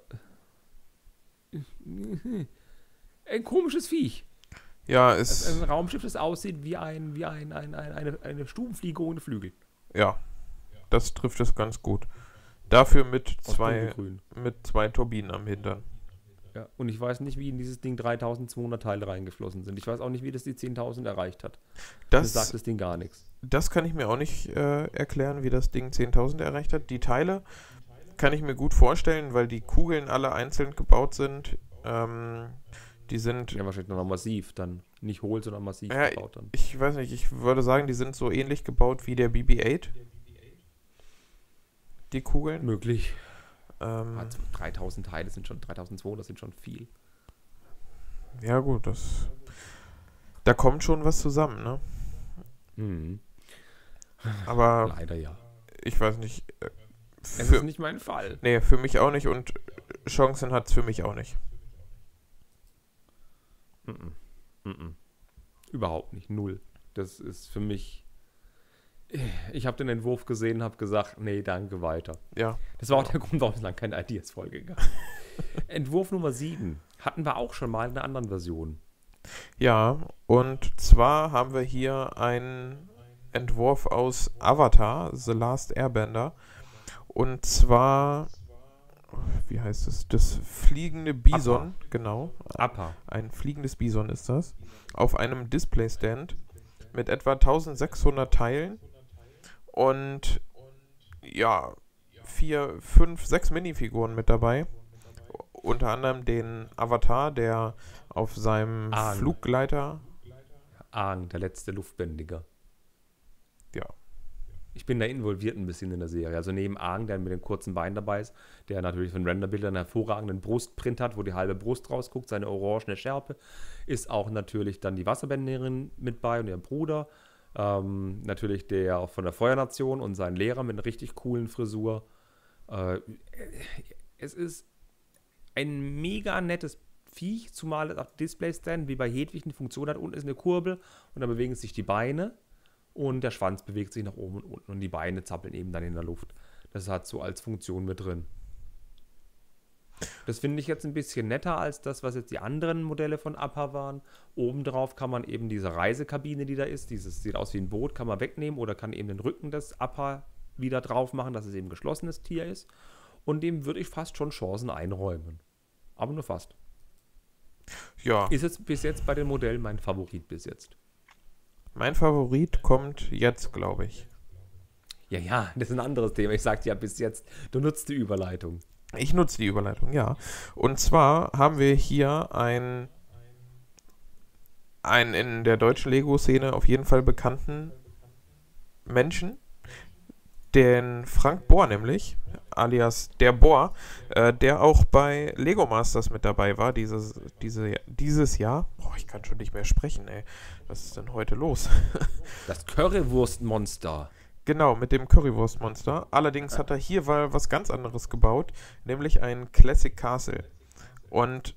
B: ein komisches Viech.
C: Ja,
B: ist ein Raumschiff, das aussieht wie eine Stubenfliege ohne Flügel.
C: Ja, das trifft es ganz gut. Dafür mit zwei Turbinen am Hintern.
B: Ja, und ich weiß nicht, wie in dieses Ding 3200 Teile reingeflossen sind. Ich weiß auch nicht, wie das die 10.000 erreicht hat. Das sagt das Ding gar nichts. Das
C: kann ich mir auch nicht erklären, wie das Ding 10.000 erreicht hat. Die Teile kann ich mir gut vorstellen, weil die Kugeln alle einzeln gebaut sind. Die sind...
B: Ja, wahrscheinlich noch massiv dann. Nicht hohl, sondern massiv gebaut dann.
C: Ich weiß nicht, ich würde sagen, die sind so ähnlich gebaut wie der BB-8. Die Kugeln.
B: Möglich. 3000 Teile sind schon, 3200 sind schon viel.
C: Ja gut, da kommt schon was zusammen, ne?
B: Mhm.
C: Aber
B: leider ja.
C: Ich weiß nicht,
B: Es ist nicht mein Fall.
C: Nee, für mich auch nicht und Chancen hat es für mich auch nicht.
B: Überhaupt nicht. Null. Das ist für mich... Ich habe den Entwurf gesehen, habe gesagt, nee, danke, weiter.
C: Ja.
B: Das war auch der Grund, warum es lange keine Ideas-Folge gab. Entwurf Nummer 7 hatten wir auch schon mal in einer anderen Version.
C: Ja, und zwar haben wir hier einen Entwurf aus Avatar, The Last Airbender. Und zwar, wie heißt es? Das fliegende Bison, genau.
B: Appa.
C: Ein fliegendes Bison ist das. Auf einem Display-Stand mit etwa 1600 Teilen und ja, 4, 5, 6 Minifiguren mit dabei. Unter anderem den Avatar, der auf seinem Fluggleiter...
B: Aang, der letzte Luftbändiger.
C: Ja.
B: Ich bin da involviert ein bisschen in der Serie. Also neben Aang, der mit dem kurzen Bein dabei ist, der natürlich von Renderbildern einen hervorragenden Brustprint hat, wo die halbe Brust rausguckt, seine orangene Schärpe, ist auch natürlich dann die Wasserbänderin mit bei und ihr Bruder. Natürlich der auch von der Feuernation und sein Lehrer mit einer richtig coolen Frisur. Es ist ein mega nettes Viech, zumal es auf Display-Stand wie bei Hedwig eine Funktion hat. Unten ist eine Kurbel und dann bewegen sich die Beine und der Schwanz bewegt sich nach oben und unten und die Beine zappeln eben dann in der Luft. Das hat so als Funktion mit drin. Das finde ich jetzt ein bisschen netter als das, was jetzt die anderen Modelle von Appa waren. Obendrauf kann man eben diese Reisekabine, die da ist, dieses sieht aus wie ein Boot, kann man wegnehmen oder kann eben den Rücken des Appa wieder drauf machen, dass es eben ein geschlossenes Tier ist. Und dem würde ich fast schon Chancen einräumen. Aber nur fast.
C: Ja.
B: Ist jetzt bis jetzt bei den Modellen mein Favorit bis jetzt.
C: Mein Favorit kommt jetzt, glaube ich.
B: Ja, das ist ein anderes Thema. Ich sagte ja bis jetzt, du nutzt die Überleitung.
C: Ich nutze die Überleitung, ja. Und zwar haben wir hier ein in der deutschen Lego-Szene auf jeden Fall bekannten Menschen, den Frank Bohr nämlich, alias der Bohr, der auch bei Lego Masters mit dabei war dieses Jahr. Boah, ich kann schon nicht mehr sprechen, ey. Was ist denn heute los?
B: Das Currywurstmonster.
C: Genau, mit dem Currywurstmonster. Allerdings hat er hier was ganz anderes gebaut, nämlich ein Classic Castle. Und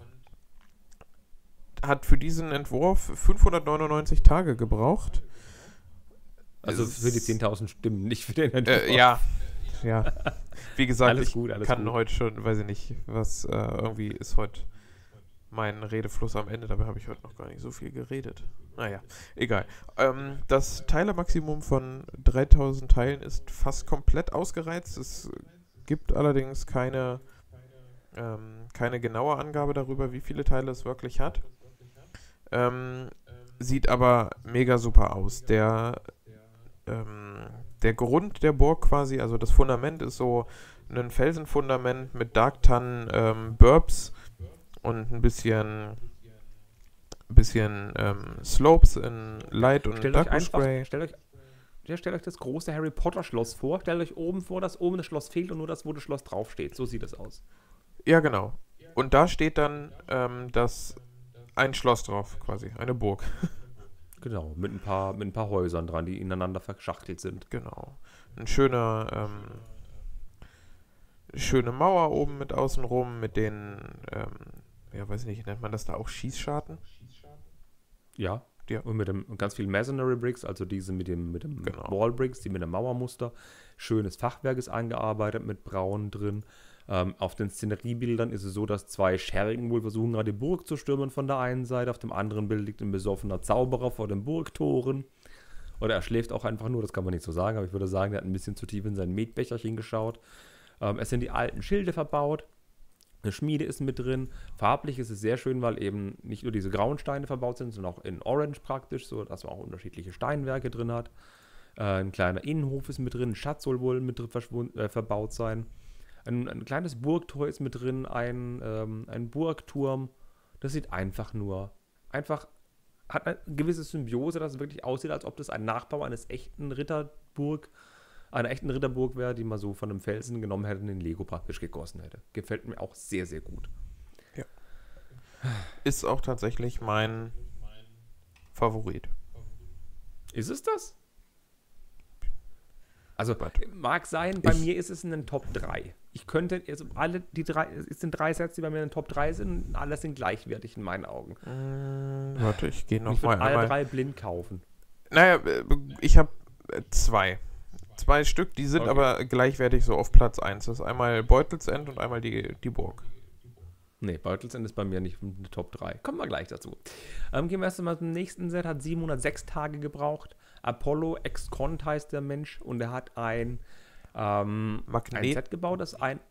C: hat für diesen Entwurf 599 Tage gebraucht.
B: Also für die 10.000 Stimmen, nicht für den Entwurf.
C: Ja. Wie gesagt,
B: alles
C: ich
B: gut,
C: kann
B: gut.
C: heute schon, weiß ich nicht, was irgendwie ist heute mein Redefluss am Ende. Dabei habe ich heute noch gar nicht so viel geredet. Naja, egal. Das Teilermaximum von 3000 Teilen ist fast komplett ausgereizt. Es gibt allerdings keine genaue Angabe darüber, wie viele Teile es wirklich hat. Sieht aber mega super aus. Der Grund der Burg quasi, also das Fundament ist so ein Felsenfundament mit Darktan Burbs und ein bisschen Slopes in Light und Dark Spray.
B: Stellt euch das große Harry Potter Schloss vor. Stellt euch oben vor, dass oben das Schloss fehlt und nur das, wo das Schloss draufsteht. So sieht es aus.
C: Ja, genau. Und da steht dann ein Schloss drauf, quasi, eine Burg.
B: Genau, mit ein paar Häusern dran, die ineinander verschachtelt sind.
C: Genau. Ein schöne Mauer oben mit außenrum, mit den, weiß nicht, nennt man das da auch Schießscharten?
B: Ja. Und mit ganz vielen Masonry Bricks, also diese mit dem
C: genau.
B: Wall Bricks, die mit dem Mauermuster. Schönes Fachwerk ist eingearbeitet mit Braun drin. Auf den Szeneriebildern ist es so, dass zwei Schergen wohl versuchen, gerade die Burg zu stürmen von der einen Seite. Auf dem anderen Bild liegt ein besoffener Zauberer vor den Burgtoren. Oder er schläft auch einfach nur, das kann man nicht so sagen, aber ich würde sagen, er hat ein bisschen zu tief in sein Metbecherchen geschaut. Es sind die alten Schilde verbaut. Eine Schmiede ist mit drin. Farblich ist es sehr schön, weil eben nicht nur diese grauen Steine verbaut sind, sondern auch in Orange praktisch, so dass man auch unterschiedliche Steinwerke drin hat. Ein kleiner Innenhof ist mit drin, ein Schatz soll wohl mit verbaut sein. Ein kleines Burgtor ist mit drin, ein Burgturm. Das sieht hat eine gewisse Symbiose, dass es wirklich aussieht, als ob das ein Nachbau einer echten Ritterburg wäre, die man so von einem Felsen genommen hätte und in Lego praktisch gegossen hätte. Gefällt mir auch sehr, sehr gut.
C: Ja. Ist auch tatsächlich mein Favorit.
B: Ist es das? Also mag sein, bei mir ist es in den Top 3. Ich könnte, also alle die drei, es sind 3 Sets, die bei mir in den Top 3 sind, und alle sind gleichwertig in meinen Augen.
C: Warte, ich gehe
B: Ich
C: nochmal
B: würde alle
C: einmal.
B: 3 blind kaufen.
C: Naja, ich habe 2. 2 Stück, die sind
B: Okay.
C: aber gleichwertig so auf Platz 1. Das ist einmal Beutelsend und einmal die Burg.
B: Nee, Beutelsend ist bei mir nicht in den Top 3. Kommen wir gleich dazu. Gehen wir erst einmal zum nächsten Set. Hat 706 Tage gebraucht. Apollo X-Cont heißt der Mensch. Und er hat ein Set gebaut, das ein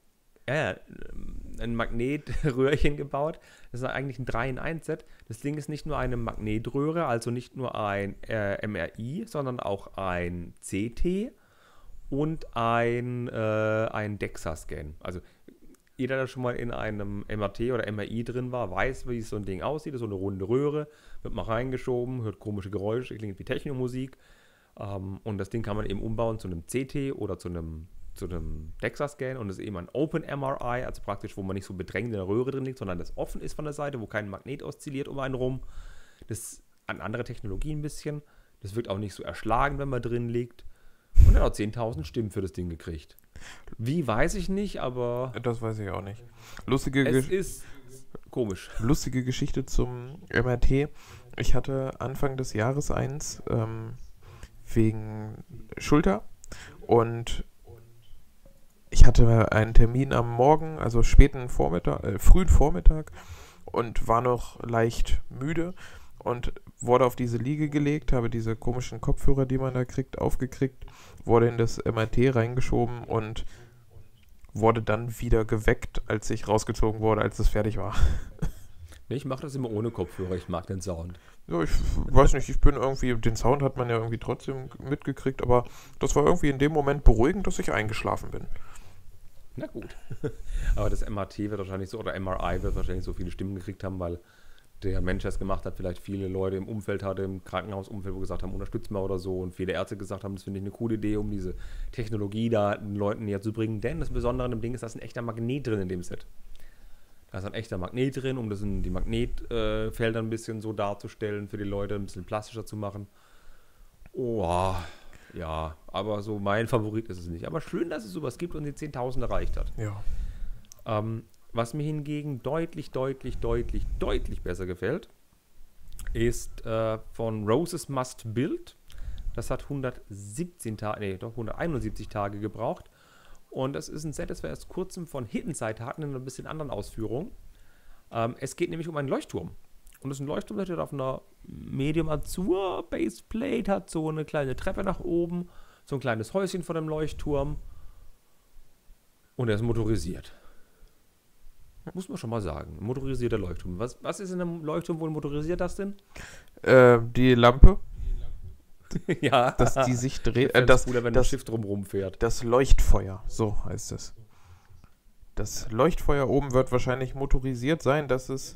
B: Magnetröhrchen gebaut. Das ist eigentlich ein 3-in-1-Set. Das Ding ist nicht nur eine Magnetröhre, also nicht nur ein MRI, sondern auch ein CT und ein DEXA-Scan. Also jeder, der schon mal in einem MRT oder MRI drin war, weiß, wie so ein Ding aussieht. Das ist so eine runde Röhre, wird mal reingeschoben, hört komische Geräusche, klingt wie Technomusik. Und das Ding kann man eben umbauen zu einem CT oder zu einem DEXA-Scan. Und das ist eben ein Open MRI, also praktisch, wo man nicht so bedrängt in der Röhre drin liegt, sondern das offen ist von der Seite, wo kein Magnet oszilliert um einen rum. Das ist eine andere Technologie ein bisschen. Das wirkt auch nicht so erschlagen, wenn man drin liegt. Und er hat auch 10.000 Stimmen für das Ding gekriegt. Wie, weiß ich nicht, aber
C: Das weiß ich auch nicht.
B: es ist komisch.
C: Lustige Geschichte zum MRT. Ich hatte Anfang des Jahres eins wegen Schulter und ich hatte einen Termin am Morgen, also frühen Vormittag und war noch leicht müde und wurde auf diese Liege gelegt, habe diese komischen Kopfhörer, die man da kriegt, aufgekriegt, wurde in das MRT reingeschoben und wurde dann wieder geweckt, als ich rausgezogen wurde, als es fertig war.
B: Nee, ich mache das immer ohne Kopfhörer, ich mag den Sound.
C: Ja, ich weiß nicht, den Sound hat man ja irgendwie trotzdem mitgekriegt, aber das war irgendwie in dem Moment beruhigend, dass ich eingeschlafen bin.
B: Na gut. Aber das MRT wird wahrscheinlich so, oder MRI wird wahrscheinlich so viele Stimmen gekriegt haben, weil der Mensch, der es gemacht hat, vielleicht viele Leute im Umfeld hatte, im Krankenhausumfeld, wo gesagt haben, unterstützt mal oder so, und viele Ärzte gesagt haben, das finde ich eine coole Idee, um diese Technologie da den Leuten näher zu bringen, denn das Besondere an dem Ding ist, da ist ein echter Magnet drin in dem Set. Da ist ein echter Magnet drin, um das in die Magnetfelder ein bisschen so darzustellen, für die Leute ein bisschen plastischer zu machen. Oh, ja, aber so mein Favorit ist es nicht. Aber schön, dass es sowas gibt und die 10.000 erreicht hat.
C: Ja.
B: Was mir hingegen deutlich besser gefällt, ist von Roses Must Build. Das hat 171 Tage gebraucht. Und das ist ein Set, das wir erst kurzem von Hidden Side hatten, in einer bisschen anderen Ausführung. Es geht nämlich um einen Leuchtturm. Und das ist ein Leuchtturm, der auf einer Medium Azur Baseplate hat so eine kleine Treppe nach oben, so ein kleines Häuschen vor dem Leuchtturm. Und er ist motorisiert. Muss man schon mal sagen. Ein motorisierter Leuchtturm. Was ist in einem Leuchtturm wohl motorisiert, das denn?
C: Die Lampe,
B: Ja.
C: dass die sich dreht.
B: Das cooler, wenn ein Schiff drumherum fährt.
C: Das Leuchtfeuer, so heißt es. Das Leuchtfeuer oben wird wahrscheinlich motorisiert sein, dass es,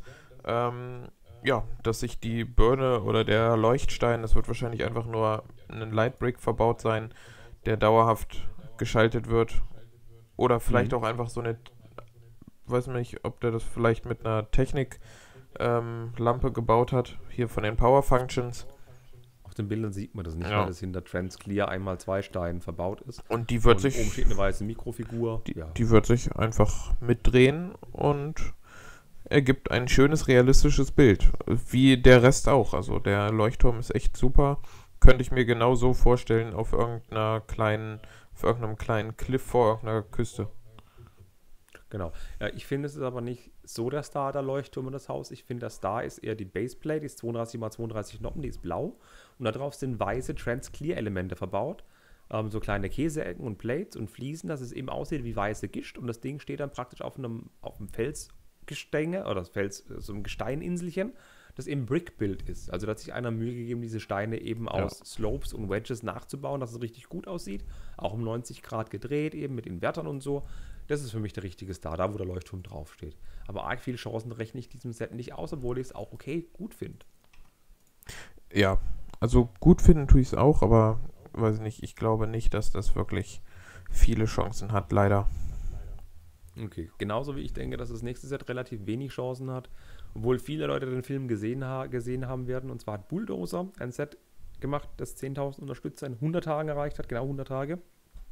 C: dass sich die Birne oder der Leuchtstein, das wird wahrscheinlich einfach nur ein Lightbrick verbaut sein, der dauerhaft geschaltet wird. Oder vielleicht auch einfach so eine, weiß nicht, ob der das vielleicht mit einer Technik-Lampe gebaut hat, hier von den Power Functions.
B: Auf den Bildern sieht man das nicht,
C: Ja.
B: weil das hinter Transclear 1x2 Steinen verbaut ist.
C: Und die wird
B: Und oben steht eine weiße Mikrofigur.
C: Die wird sich einfach mitdrehen und ergibt ein schönes, realistisches Bild. Wie der Rest auch. Also der Leuchtturm ist echt super. Könnte ich mir genau so vorstellen auf irgendeinem kleinen Cliff vor irgendeiner Küste.
B: Genau. Ja, ich finde, es ist aber nicht so der Star, der Leuchtturm in das Haus. Ich finde, der Star ist eher die Baseplate, die ist 32x32 Noppen, die ist blau. Und darauf sind weiße Transclear-Elemente verbaut. So kleine Käseecken und Plates und Fliesen, dass es eben aussieht wie weiße Gischt. Und das Ding steht dann praktisch auf einem Felsgestänge oder so einem Gesteininselchen, das eben Brick-Build ist. Also da hat sich einer Mühe gegeben, diese Steine eben aus Slopes und Wedges nachzubauen, dass es richtig gut aussieht. Auch um 90 Grad gedreht, eben mit Invertern und so. Das ist für mich der richtige Star, da wo der Leuchtturm draufsteht. Aber arg viele Chancen rechne ich diesem Set nicht aus, obwohl ich es auch okay gut finde.
C: Ja, also gut finden tue ich es auch, aber weiß nicht, ich glaube nicht, dass das wirklich viele Chancen hat, leider.
B: Okay, genauso wie ich denke, dass das nächste Set relativ wenig Chancen hat, obwohl viele Leute den Film gesehen haben werden. Und zwar hat Bulldozer ein Set gemacht, das 10.000 Unterstützer in 100 Tagen erreicht hat, genau 100 Tage.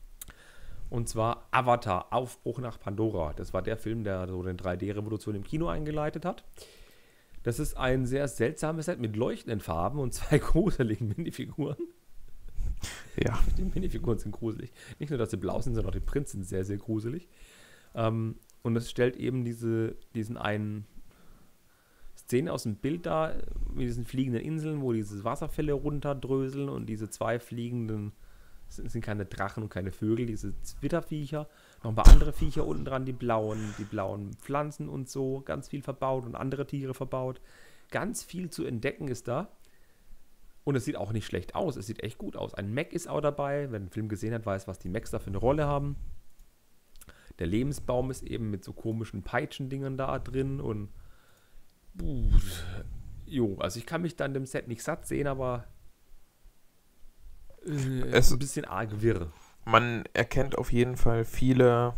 B: Und zwar Avatar, Aufbruch nach Pandora. Das war der Film, der so eine 3D-Revolution im Kino eingeleitet hat. Das ist ein sehr seltsames Set mit leuchtenden Farben und 2 gruseligen Minifiguren.
C: Ja.
B: Die Minifiguren sind gruselig. Nicht nur, dass sie blau sind, sondern auch die Prints sind sehr, sehr gruselig. Und es stellt eben diesen einen Szene aus dem Bild dar, mit diesen fliegenden Inseln, wo diese Wasserfälle runterdröseln und diese 2 fliegenden, es sind keine Drachen und keine Vögel, diese Zwitterviecher, noch ein paar andere Viecher unten dran, die blauen Pflanzen und so, ganz viel verbaut und andere Tiere verbaut. Ganz viel zu entdecken ist da. Und es sieht auch nicht schlecht aus, es sieht echt gut aus. Ein Mech ist auch dabei, wer den Film gesehen hat, weiß, was die Mechs da für eine Rolle haben. Der Lebensbaum ist eben mit so komischen Peitschendingern da drin und also ich kann mich da in dem Set nicht satt sehen, aber es ist ein bisschen arg wirr.
C: Man erkennt auf jeden Fall viele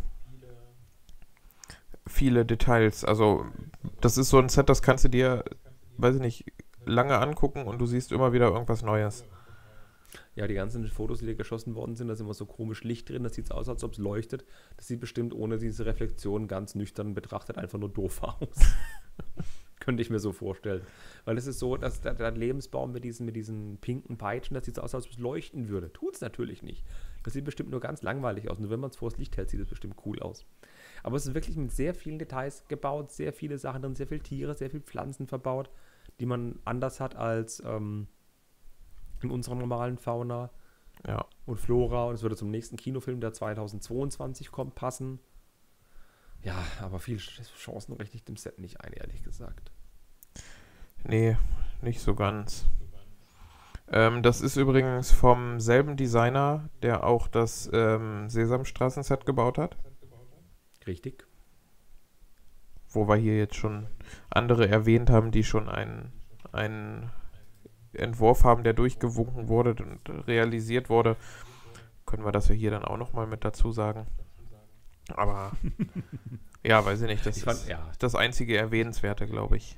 C: Details. Also das ist so ein Set, das kannst du dir, weiß ich nicht, lange angucken und du siehst immer wieder irgendwas Neues.
B: Ja, die ganzen Fotos, die hier geschossen worden sind, da ist immer so komisch Licht drin, das sieht aus, als ob es leuchtet. Das sieht bestimmt ohne diese Reflexion ganz nüchtern betrachtet einfach nur doof aus. Könnte ich mir so vorstellen. Weil es ist so, dass der Lebensbaum mit diesen pinken Peitschen, das sieht so aus, als ob es leuchten würde. Tut es natürlich nicht. Das sieht bestimmt nur ganz langweilig aus. Nur wenn man es vors Licht hält, sieht es bestimmt cool aus. Aber es ist wirklich mit sehr vielen Details gebaut, sehr viele Sachen drin, sehr viele Tiere, sehr viele Pflanzen verbaut, die man anders hat als in unserer normalen Fauna und Flora. Und es würde zum nächsten Kinofilm, der 2022 kommt, passen. Ja, aber viele Chancen rechne ich dem Set nicht ein, ehrlich gesagt.
C: Nee, nicht so ganz. Das ist übrigens vom selben Designer, der auch das Sesamstraßen-Set gebaut hat.
B: Richtig.
C: Wo wir hier jetzt schon andere erwähnt haben, die schon einen Entwurf haben, der durchgewunken wurde und realisiert wurde. Können wir das ja hier dann auch nochmal mit dazu sagen. Aber ja, weiß ich nicht, das ist das einzige Erwähnenswerte, glaube ich.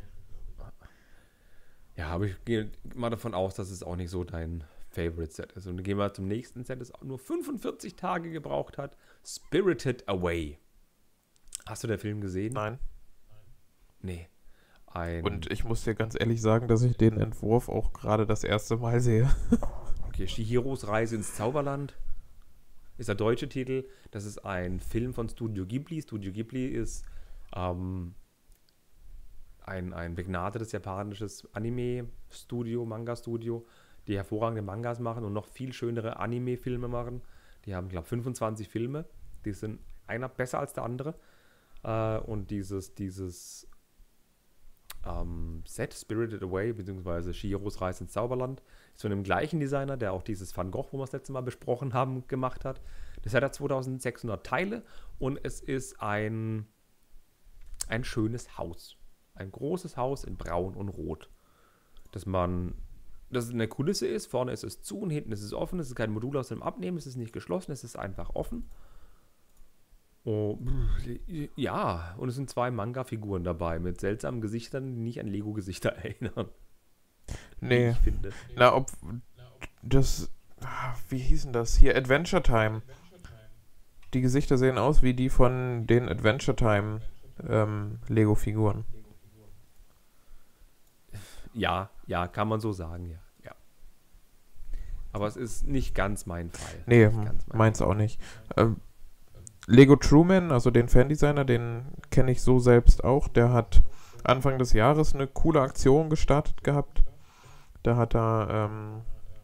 B: Ja, aber ich gehe mal davon aus, dass es auch nicht so dein Favorite-Set ist. Und dann gehen wir zum nächsten Set, das auch nur 45 Tage gebraucht hat. Spirited Away. Hast du den Film gesehen?
C: Nein.
B: Nee.
C: Und ich muss dir ganz ehrlich sagen, dass ich den Entwurf auch gerade das erste Mal sehe.
B: Okay, Chihiros Reise ins Zauberland ist der deutsche Titel. Das ist ein Film von Studio Ghibli. Studio Ghibli ist ein begnadetes japanisches Anime-Studio, Manga-Studio, die hervorragende Mangas machen und noch viel schönere Anime-Filme machen. Die haben, glaube ich, 25 Filme. Die sind einer besser als der andere. Und dieses Set Spirited Away, beziehungsweise Chihiros Reise ins Zauberland, ist von dem gleichen Designer, der auch dieses Van Gogh, wo wir das letzte Mal besprochen haben, gemacht hat. Das hat 2600 Teile und es ist ein schönes Haus. Ein großes Haus in Braun und Rot. Dass es eine Kulisse ist, vorne ist es zu und hinten ist es offen, es ist kein Modul aus dem Abnehmen, es ist nicht geschlossen, es ist einfach offen. Oh, ja, und es sind 2 Manga-Figuren dabei mit seltsamen Gesichtern, die nicht an Lego-Gesichter erinnern.
C: Nee.
B: Ich finde.
C: Wie hieß denn das? Hier, Adventure Time. Die Gesichter sehen aus wie die von den Adventure Time Lego-Figuren.
B: Ja, kann man so sagen, ja. Aber es ist nicht ganz mein Fall.
C: Nee, meins auch nicht. Lego Truman, also den Fandesigner, den kenne ich so selbst auch. Der hat Anfang des Jahres eine coole Aktion gestartet gehabt. Da hat er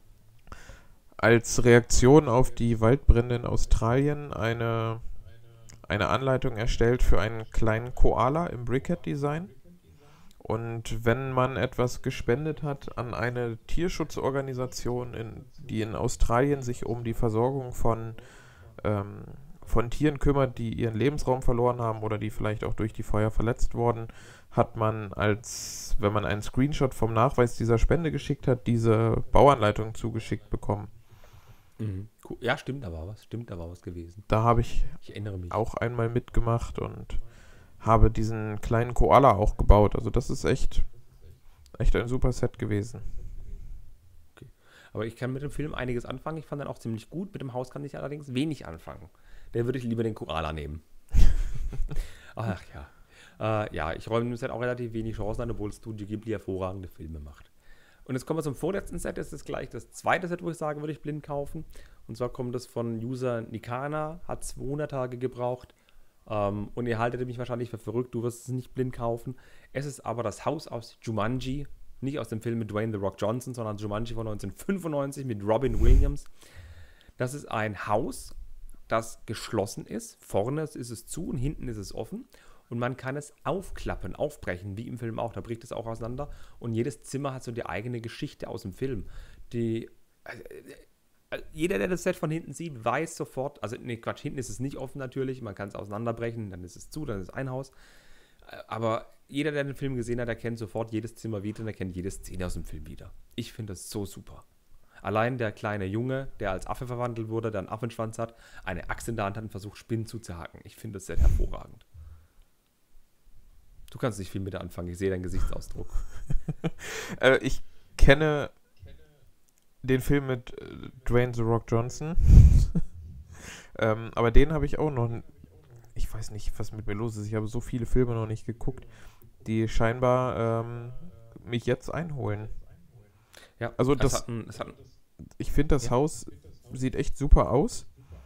C: als Reaktion auf die Waldbrände in Australien eine Anleitung erstellt für einen kleinen Koala im Brickhead-Design. Und wenn man etwas gespendet hat an eine Tierschutzorganisation, die in Australien sich um die Versorgung von Tieren kümmert, die ihren Lebensraum verloren haben oder die vielleicht auch durch die Feuer verletzt wurden, hat man wenn man einen Screenshot vom Nachweis dieser Spende geschickt hat, diese Bauanleitung zugeschickt bekommen.
B: Mhm. Cool. Ja, stimmt, da war was gewesen.
C: Da habe ich
B: erinnere mich
C: auch einmal mitgemacht und habe diesen kleinen Koala auch gebaut. Also das ist echt ein super Set gewesen.
B: Okay. Aber ich kann mit dem Film einiges anfangen. Ich fand den auch ziemlich gut. Mit dem Haus kann ich allerdings wenig anfangen. Der würde ich lieber den Koala nehmen. Ach ja. Ja, ich räume dem Set auch relativ wenig Chancen an, obwohl Studio Ghibli hervorragende Filme macht. Und jetzt kommen wir zum vorletzten Set. Das ist gleich das zweite Set, wo ich sage, würde ich blind kaufen. Und zwar kommt das von User Nikana, hat 200 Tage gebraucht. Und ihr haltet mich wahrscheinlich für verrückt, du wirst es nicht blind kaufen. Es ist aber das Haus aus Jumanji, nicht aus dem Film mit Dwayne The Rock Johnson, sondern Jumanji von 1995 mit Robin Williams. Das ist ein Haus, das geschlossen ist. Vorne ist es zu und hinten ist es offen. Und man kann es aufklappen, aufbrechen, wie im Film auch. Da bricht es auch auseinander. Und jedes Zimmer hat so die eigene Geschichte aus dem Film. Jeder, der das Set von hinten sieht, weiß sofort, also nee, Quatsch, hinten ist es nicht offen natürlich. Man kann es auseinanderbrechen, dann ist es zu, dann ist es ein Haus. Aber jeder, der den Film gesehen hat, erkennt sofort jedes Zimmer wieder und erkennt jede Szene aus dem Film wieder. Ich finde das so super. Allein der kleine Junge, der als Affe verwandelt wurde, der einen Affenschwanz hat, eine Axt in der Hand hat und versucht, Spinnen zuzuhacken. Ich finde das Set hervorragend. Du kannst nicht viel mit anfangen, ich sehe deinen Gesichtsausdruck.
C: Ich kenne den Film mit Dwayne The Rock Johnson. Aber den habe ich auch noch. Ich weiß nicht, was mit mir los ist. Ich habe so viele Filme noch nicht geguckt, die scheinbar mich jetzt einholen.
B: Ja,
C: also ich finde, das Haus sieht echt super aus.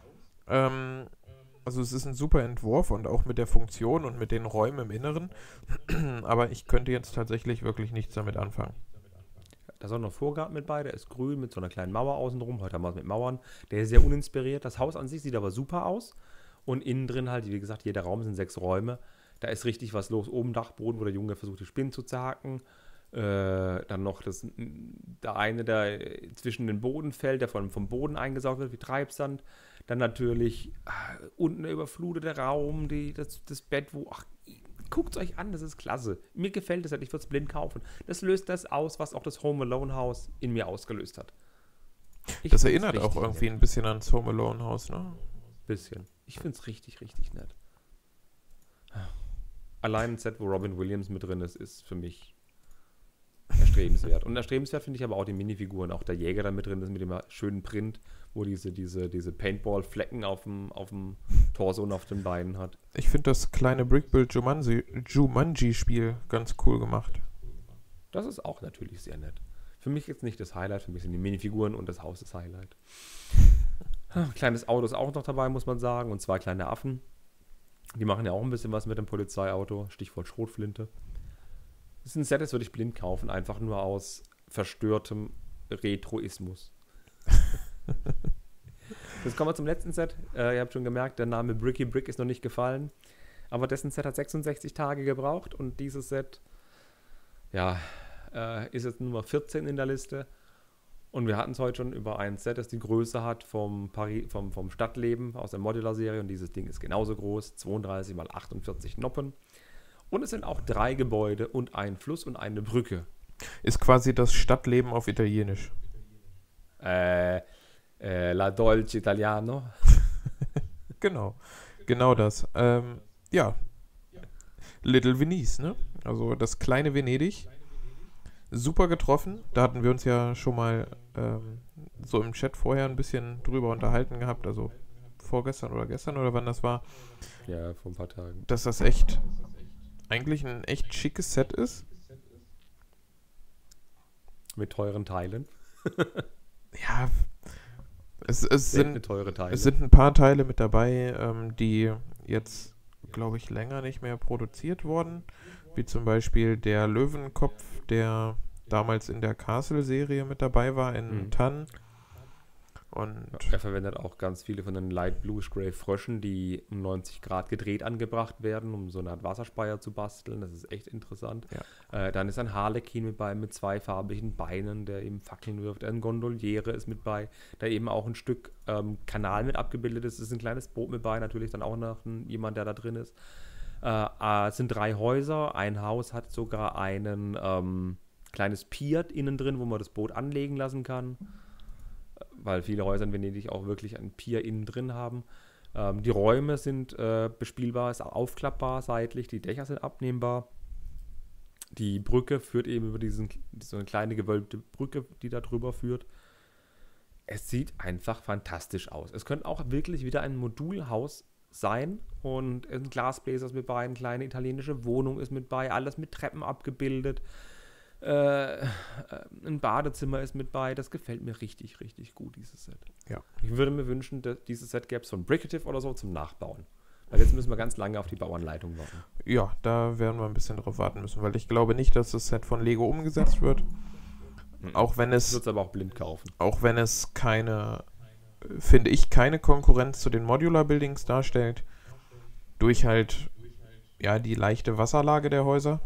C: Also es ist ein super Entwurf und auch mit der Funktion und mit den Räumen im Inneren. Aber ich könnte jetzt tatsächlich wirklich nichts damit anfangen.
B: Da ist auch noch Vorgarten mit bei, der ist grün mit so einer kleinen Mauer außenrum. Heute haben wir es mit Mauern. Der ist sehr uninspiriert. Das Haus an sich sieht aber super aus. Und innen drin halt, wie gesagt, jeder Raum sind 6 Räume. Da ist richtig was los. Oben Dachboden, wo der Junge versucht, die Spinnen zu zerhacken. Dann noch der eine, der zwischen den Boden fällt, der vom Boden eingesaugt wird wie Treibsand. Dann natürlich unten der überflutete Raum, das Bett, guckt es euch an, das ist klasse. Mir gefällt es halt, ich würde es blind kaufen. Das löst das aus, was auch das Home Alone Haus in mir ausgelöst hat.
C: Das erinnert auch irgendwie ein bisschen ans Home Alone Haus, ne?
B: Bisschen. Ich finde es richtig, richtig nett. Allein ein Set, wo Robin Williams mit drin ist für mich erstrebenswert. Und erstrebenswert finde ich aber auch die Minifiguren. Auch der Jäger da mit drin ist mit dem schönen Print, wo diese Paintball-Flecken auf dem Torso und auf den Beinen hat.
C: Ich finde das kleine Brickbuild Jumanji-Spiel ganz cool gemacht.
B: Das ist auch natürlich sehr nett. Für mich jetzt nicht das Highlight, für mich sind die Minifiguren und das Haus das Highlight. Kleines Auto ist auch noch dabei, muss man sagen, und 2 kleine Affen. Die machen ja auch ein bisschen was mit dem Polizeiauto, Stichwort Schrotflinte. Das ist ein Set, das würde ich blind kaufen, einfach nur aus verstörtem Retroismus. Jetzt kommen wir zum letzten Set. Ihr habt schon gemerkt, der Name Bricky Brick ist noch nicht gefallen. Aber dessen Set hat 66 Tage gebraucht und dieses Set, ist jetzt Nummer 14 in der Liste. Und wir hatten es heute schon über ein Set, das die Größe hat vom Stadtleben aus der Modular-Serie. Und dieses Ding ist genauso groß, 32 mal 48 Noppen. Und es sind auch 3 Gebäude und ein Fluss und eine Brücke.
C: Ist quasi das Stadtleben auf Italienisch.
B: La Dolce Italiano.
C: Genau das. Little Venice, ne? Also das kleine Venedig. Super getroffen. Da hatten wir uns ja schon mal so im Chat vorher ein bisschen drüber unterhalten gehabt. Also vorgestern oder gestern oder wann das war.
B: Ja, vor ein paar Tagen.
C: Dass das eigentlich ein echt schickes Set ist.
B: Mit teuren Teilen.
C: Ja, es sind
B: teure Teile.
C: Es sind ein paar Teile mit dabei, die jetzt, glaube ich, länger nicht mehr produziert wurden. Wie zum Beispiel der Löwenkopf, der damals in der Castle-Serie mit dabei war, in Tann. Und
B: er verwendet auch ganz viele von den Light Bluish Grey Fröschen, die um 90 Grad gedreht angebracht werden, um so eine Art Wasserspeier zu basteln. Das ist echt interessant. Ja. Dann ist ein Harlekin mit bei, mit 2 farbigen Beinen, der eben Fackeln wirft. Ein Gondoliere ist mit bei, da eben auch ein Stück Kanal mit abgebildet ist. Es ist ein kleines Boot mit bei, natürlich dann auch noch jemand, der da drin ist. Es sind 3 Häuser. Ein Haus hat sogar ein kleines Pier innen drin, wo man das Boot anlegen lassen kann. Weil viele Häuser in Venedig auch wirklich ein Pier innen drin haben. Die Räume sind bespielbar, ist aufklappbar seitlich, die Dächer sind abnehmbar. Die Brücke führt eben über so eine kleine gewölbte Brücke, die da drüber führt. es sieht einfach fantastisch aus. Es könnte auch wirklich wieder ein Modulhaus sein und ein Glasbläser ist mit bei, eine kleine italienische Wohnung ist mit bei, alles mit Treppen abgebildet. Ein Badezimmer ist mit bei. Das gefällt mir richtig, richtig gut, dieses Set.
C: Ja.
B: Ich würde mir wünschen, dass dieses Set gäbe es von Bricative oder so zum Nachbauen. Weil jetzt müssen wir ganz lange auf die Bauanleitung warten.
C: Ja, da werden wir ein bisschen drauf warten müssen, weil ich glaube nicht, dass das Set von Lego umgesetzt wird. Auch wenn es...
B: Ich würde es aber auch blind kaufen.
C: Auch wenn es keine, finde ich, keine Konkurrenz zu den Modular Buildings darstellt. Durch halt, ja, die leichte Wasserlage der Häuser.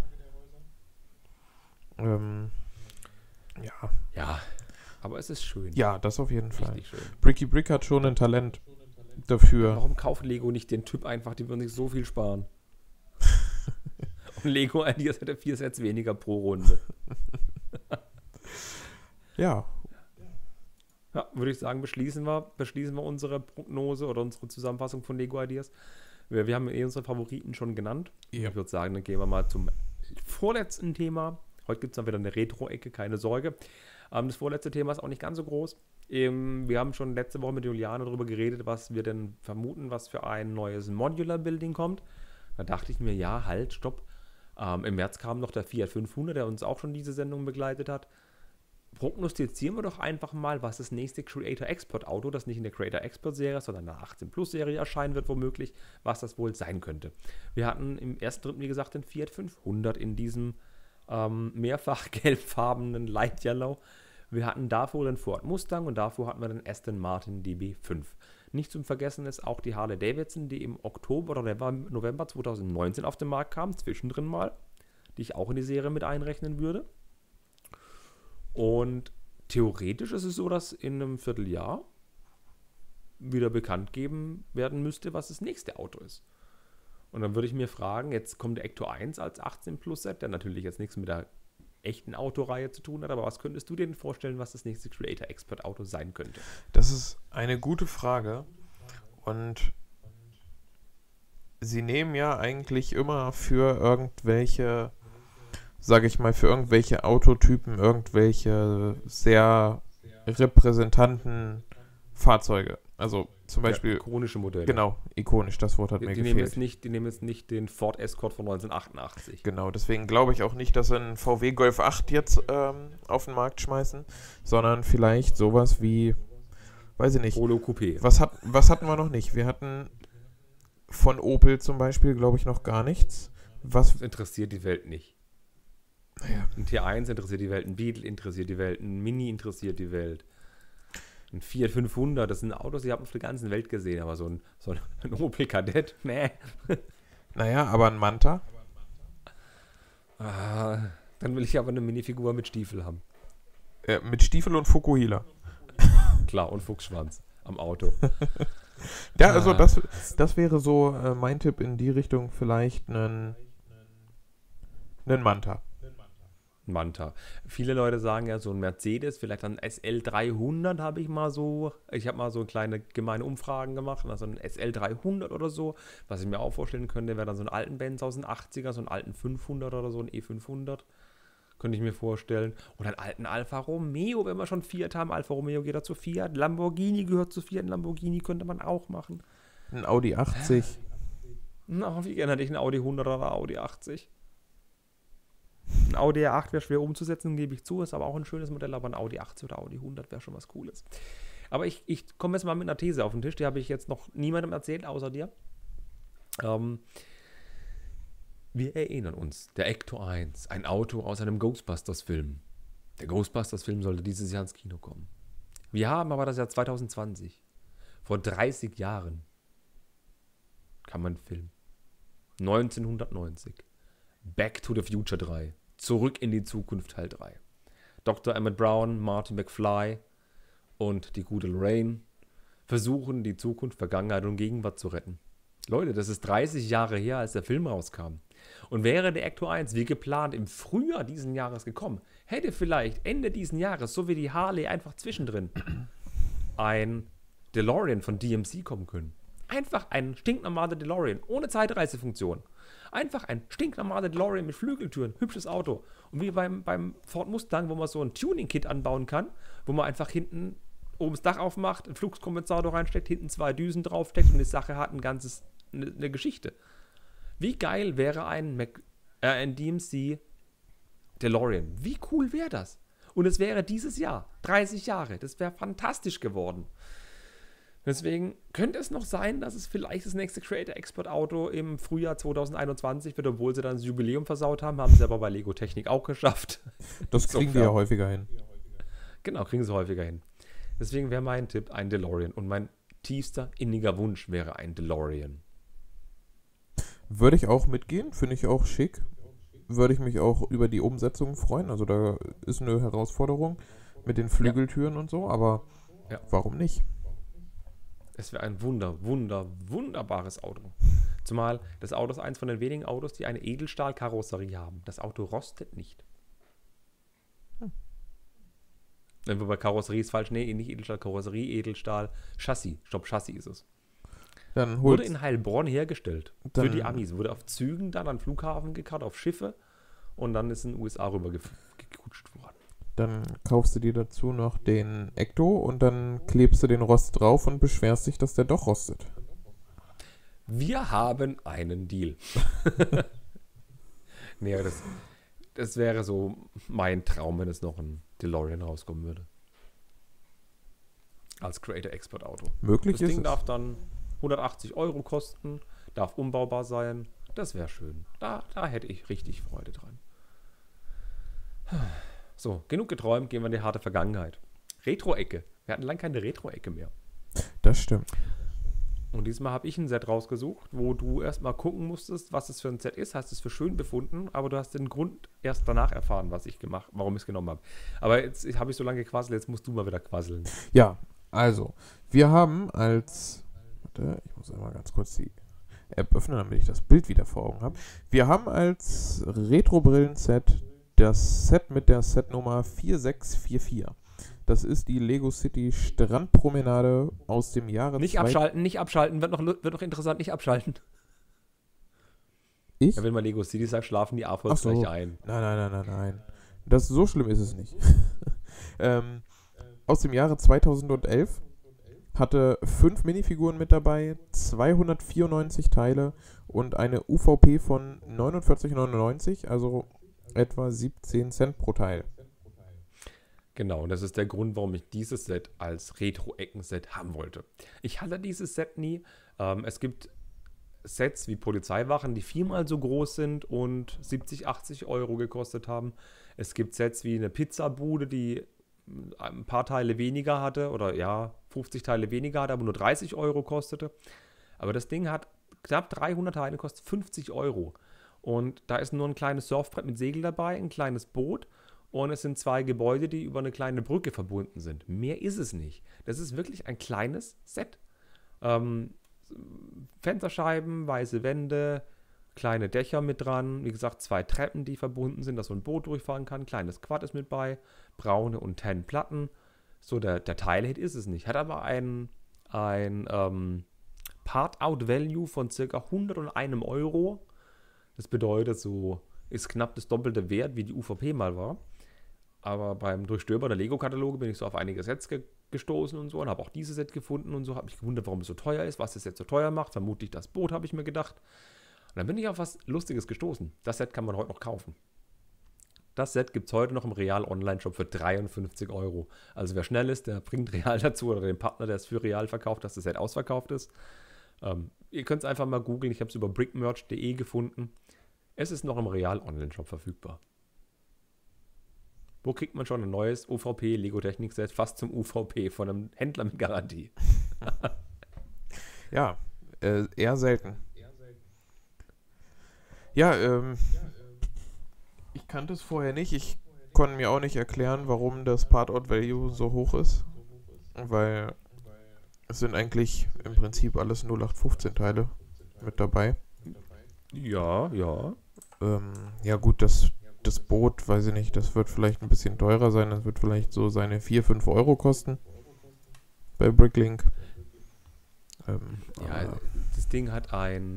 C: Ja.
B: Ja, aber es ist schön.
C: Ja, das auf jeden Fall.
B: Richtig schön.
C: Bricky Brick hat schon ein Talent dafür.
B: Warum kauft Lego nicht den Typ einfach, die würden sich so viel sparen? Und Lego Ideas hätte 4 Sets weniger pro Runde.
C: Ja.
B: Ja, würde ich sagen, beschließen wir unsere Prognose oder unsere Zusammenfassung von Lego Ideas. Wir haben unsere Favoriten schon genannt.
C: Ja.
B: Ich würde sagen, dann gehen wir mal zum vorletzten Thema. Heute gibt es dann wieder eine Retro-Ecke, keine Sorge. Das vorletzte Thema ist auch nicht ganz so groß. Wir haben schon letzte Woche mit Juliane darüber geredet, was wir denn vermuten, was für ein neues Modular-Building kommt. Da dachte ich mir, ja, halt, stopp. Im März kam noch der Fiat 500, der uns auch schon diese Sendung begleitet hat. Prognostizieren wir doch einfach mal, was das nächste Creator Export Auto, das nicht in der Creator Export Serie, sondern in der 18 Plus Serie erscheinen wird, womöglich, was das wohl sein könnte. Wir hatten im ersten Dritten, wie gesagt, den Fiat 500 in diesem mehrfach gelbfarbenen Light Yellow. Wir hatten davor den Ford Mustang und davor hatten wir den Aston Martin DB5. Nicht zum Vergessen ist auch die Harley Davidson, die im Oktober oder November 2019 auf den Markt kam, zwischendrin mal, die ich auch in die Serie mit einrechnen würde. Und theoretisch ist es so, dass in einem Vierteljahr wieder bekannt geben werden müsste, was das nächste Auto ist. Und dann würde ich mir fragen, jetzt kommt der Ecto 1 als 18 Plus Set, der natürlich jetzt nichts mit der echten Autoreihe zu tun hat, aber was könntest du dir denn vorstellen, was das nächste Creator Expert Auto sein könnte?
C: Das ist eine gute Frage und sie nehmen ja eigentlich immer für irgendwelche, sage ich mal, für irgendwelche Autotypen, irgendwelche sehr repräsentanten Fahrzeuge. Also zum Beispiel...
B: ikonische Modelle.
C: Genau, ikonisch, das Wort hat mir gefehlt.
B: Die nehmen jetzt nicht den Ford Escort von 1988.
C: Genau, deswegen glaube ich auch nicht, dass sie einen VW Golf 8 jetzt auf den Markt schmeißen, sondern vielleicht sowas wie, weiß ich nicht.
B: Polo Coupé.
C: Was hatten wir noch nicht? Wir hatten von Opel zum Beispiel, glaube ich, noch gar nichts.
B: Das interessiert die Welt nicht.
C: Naja.
B: Ein T1 interessiert die Welt, ein Beetle interessiert die Welt, ein Mini interessiert die Welt. Ein Fiat 500, das sind Autos, die haben auf der ganzen Welt gesehen, aber so ein Opel Kadett, nee.
C: Naja, aber ein Manta?
B: Dann will ich aber eine Minifigur mit Stiefel haben.
C: Mit Stiefel und Fukuhila.
B: Klar, und Fuchsschwanz am Auto.
C: Ja, also das wäre so mein Tipp in die Richtung, vielleicht einen Manta.
B: Manta. Viele Leute sagen ja, so ein Mercedes, vielleicht ein SL300 habe ich mal so kleine gemeine Umfragen gemacht, also ein SL300 oder so, was ich mir auch vorstellen könnte, wäre dann so einen alten Benz aus den 80er, so einen alten 500 oder so, ein E500, könnte ich mir vorstellen. Oder einen alten Alfa Romeo, wenn wir schon Fiat haben, Alfa Romeo geht dazu Fiat, Lamborghini gehört zu Fiat, Lamborghini könnte man auch machen.
C: Ein Audi 80.
B: Na, wie gerne hätte ich einen Audi 100 oder Audi 80. Ein Audi R8 wäre schwer umzusetzen, gebe ich zu, ist aber auch ein schönes Modell, aber ein Audi 80 oder Audi 100 wäre schon was Cooles. Aber ich komme jetzt mal mit einer These auf den Tisch, die habe ich jetzt noch niemandem erzählt, außer dir. Wir erinnern uns, der Ecto 1, ein Auto aus einem Ghostbusters-Film. Der Ghostbusters-Film sollte dieses Jahr ins Kino kommen. Wir haben aber das Jahr 2020. Vor 30 Jahren kam ein Film. 1990. Back to the Future 3. Zurück in die Zukunft Teil 3. Dr. Emmett Brown, Marty McFly und die gute Lorraine versuchen, die Zukunft, Vergangenheit und Gegenwart zu retten. Leute, das ist 30 Jahre her, als der Film rauskam. Und wäre der Ecto 1 wie geplant im Frühjahr diesen Jahres gekommen, hätte vielleicht Ende diesen Jahres, so wie die Harley einfach zwischendrin, ein DeLorean von DMC kommen können. Einfach ein stinknormaler DeLorean, ohne Zeitreisefunktion. Einfach ein stinknormaler DeLorean mit Flügeltüren, hübsches Auto. Und wie beim Ford Mustang, wo man so ein Tuning-Kit anbauen kann, wo man einfach hinten oben das Dach aufmacht, einen Fluxkompensator reinsteckt, hinten 2 Düsen draufsteckt und die Sache hat eine Geschichte. Wie geil wäre ein DMC DeLorean? Wie cool wäre das? Und es wäre dieses Jahr, 30 Jahre. Das wäre fantastisch geworden. Deswegen könnte es noch sein, dass es vielleicht das nächste Creator-Export-Auto im Frühjahr 2021 wird, obwohl sie dann das Jubiläum versaut haben. Haben sie aber bei Lego Technik auch geschafft.
C: Das kriegen wir ja häufiger hin.
B: Genau, kriegen sie häufiger hin. Deswegen wäre mein Tipp ein DeLorean. Und mein tiefster, inniger Wunsch wäre ein DeLorean.
C: Würde ich auch mitgehen, finde ich auch schick. Würde ich mich auch über die Umsetzung freuen. Also da ist eine Herausforderung mit den Flügeltüren und so, aber warum nicht?
B: Es wäre ein wunderbares Auto. Zumal das Auto ist eins von den wenigen Autos, die eine Edelstahl-Karosserie haben. Das Auto rostet nicht. Wobei Karosserie ist falsch. Nee, nicht Edelstahl-Karosserie, Edelstahl-Chassis. Stopp, Chassis ist es.
C: Dann
B: wurde in Heilbronn hergestellt. Für die Amis. Wurde auf Zügen dann an Flughafen gekarrt, auf Schiffe. Und dann ist in den USA rüber gekutscht worden.
C: Dann kaufst du dir dazu noch den Ecto und dann klebst du den Rost drauf und beschwerst dich, dass der doch rostet.
B: Wir haben einen Deal. Nee, das wäre so mein Traum, wenn es noch ein DeLorean rauskommen würde. Als Creator-Export-Auto.
C: Möglich ist es.
B: Das Ding darf dann 180 € kosten, darf umbaubar sein. Das wäre schön. Da hätte ich richtig Freude dran. So, genug geträumt, gehen wir in die harte Vergangenheit. Retro-Ecke. Wir hatten lange keine Retro-Ecke mehr.
C: Das stimmt.
B: Und diesmal habe ich ein Set rausgesucht, wo du erstmal gucken musstest, was es für ein Set ist. Hast es für schön befunden, aber du hast den Grund erst danach erfahren, warum ich es genommen habe. Aber jetzt habe ich so lange gequasselt, jetzt musst du mal wieder quasseln.
C: Ja, also, wir haben als... Warte, ich muss einmal ganz kurz die App öffnen, damit ich das Bild wieder vor Augen habe. Wir haben als Retro-Brillen-Set das Set mit der Setnummer 4644. Das ist die Lego City Strandpromenade aus dem Jahre...
B: Nicht abschalten, wird noch interessant, nicht abschalten.
C: Ich?
B: Ja, wenn man Lego City sagt, schlafen die AFOs gleich ein.
C: Nein. So schlimm ist es nicht. Aus dem Jahre 2011, hatte 5 Minifiguren mit dabei, 294 Teile und eine UVP von 49,99, also etwa 17 Cent pro Teil.
B: Genau, und das ist der Grund, warum ich dieses Set als Retro-Ecken-Set haben wollte. Ich hatte dieses Set nie. Es gibt Sets wie Polizeiwachen, die 4-mal so groß sind und 70, 80 € gekostet haben. Es gibt Sets wie eine Pizzabude, die ein paar Teile weniger hatte, oder ja, 50 Teile weniger hatte, aber nur 30 € kostete. Aber das Ding hat knapp 300 Teile, kostet 50 €. Und da ist nur ein kleines Surfbrett mit Segel dabei, ein kleines Boot und es sind 2 Gebäude, die über eine kleine Brücke verbunden sind. Mehr ist es nicht. Das ist wirklich ein kleines Set. Fensterscheiben, weiße Wände, kleine Dächer mit dran, wie gesagt 2 Treppen, die verbunden sind, dass so ein Boot durchfahren kann, kleines Quad ist mit bei, braune und tan Platten. So, der Teilhit ist es nicht. Hat aber ein Part-Out-Value von ca. 101 €. Das bedeutet, so ist knapp das doppelte Wert, wie die UVP mal war. Aber beim Durchstöbern der Lego-Kataloge bin ich so auf einige Sets gestoßen und so und habe auch dieses Set gefunden und so. Habe mich gewundert, warum es so teuer ist, was das Set so teuer macht. Vermutlich das Boot, habe ich mir gedacht. Und dann bin ich auf was Lustiges gestoßen. Das Set kann man heute noch kaufen. Das Set gibt es heute noch im Real Online-Shop für 53 €. Also wer schnell ist, der bringt Real dazu oder den Partner, der es für Real verkauft, dass das Set ausverkauft ist. Ihr könnt es einfach mal googeln. Ich habe es über brickmerch.de gefunden. Es ist noch im Real Online-Shop verfügbar. Wo kriegt man schon ein neues UVP Lego Technik Set fast zum UVP von einem Händler mit Garantie?
C: Ja, eher selten. Ja, ich kannte es vorher nicht. Ich konnte mir auch nicht erklären, warum das Part-Out-Value so hoch ist. Weil es sind eigentlich im Prinzip alles 0815 Teile mit dabei.
B: Ja.
C: Ja gut, das Boot, weiß ich nicht, das wird vielleicht ein bisschen teurer sein. Das wird vielleicht so seine 4-5 € kosten bei Bricklink.
B: Das Ding hat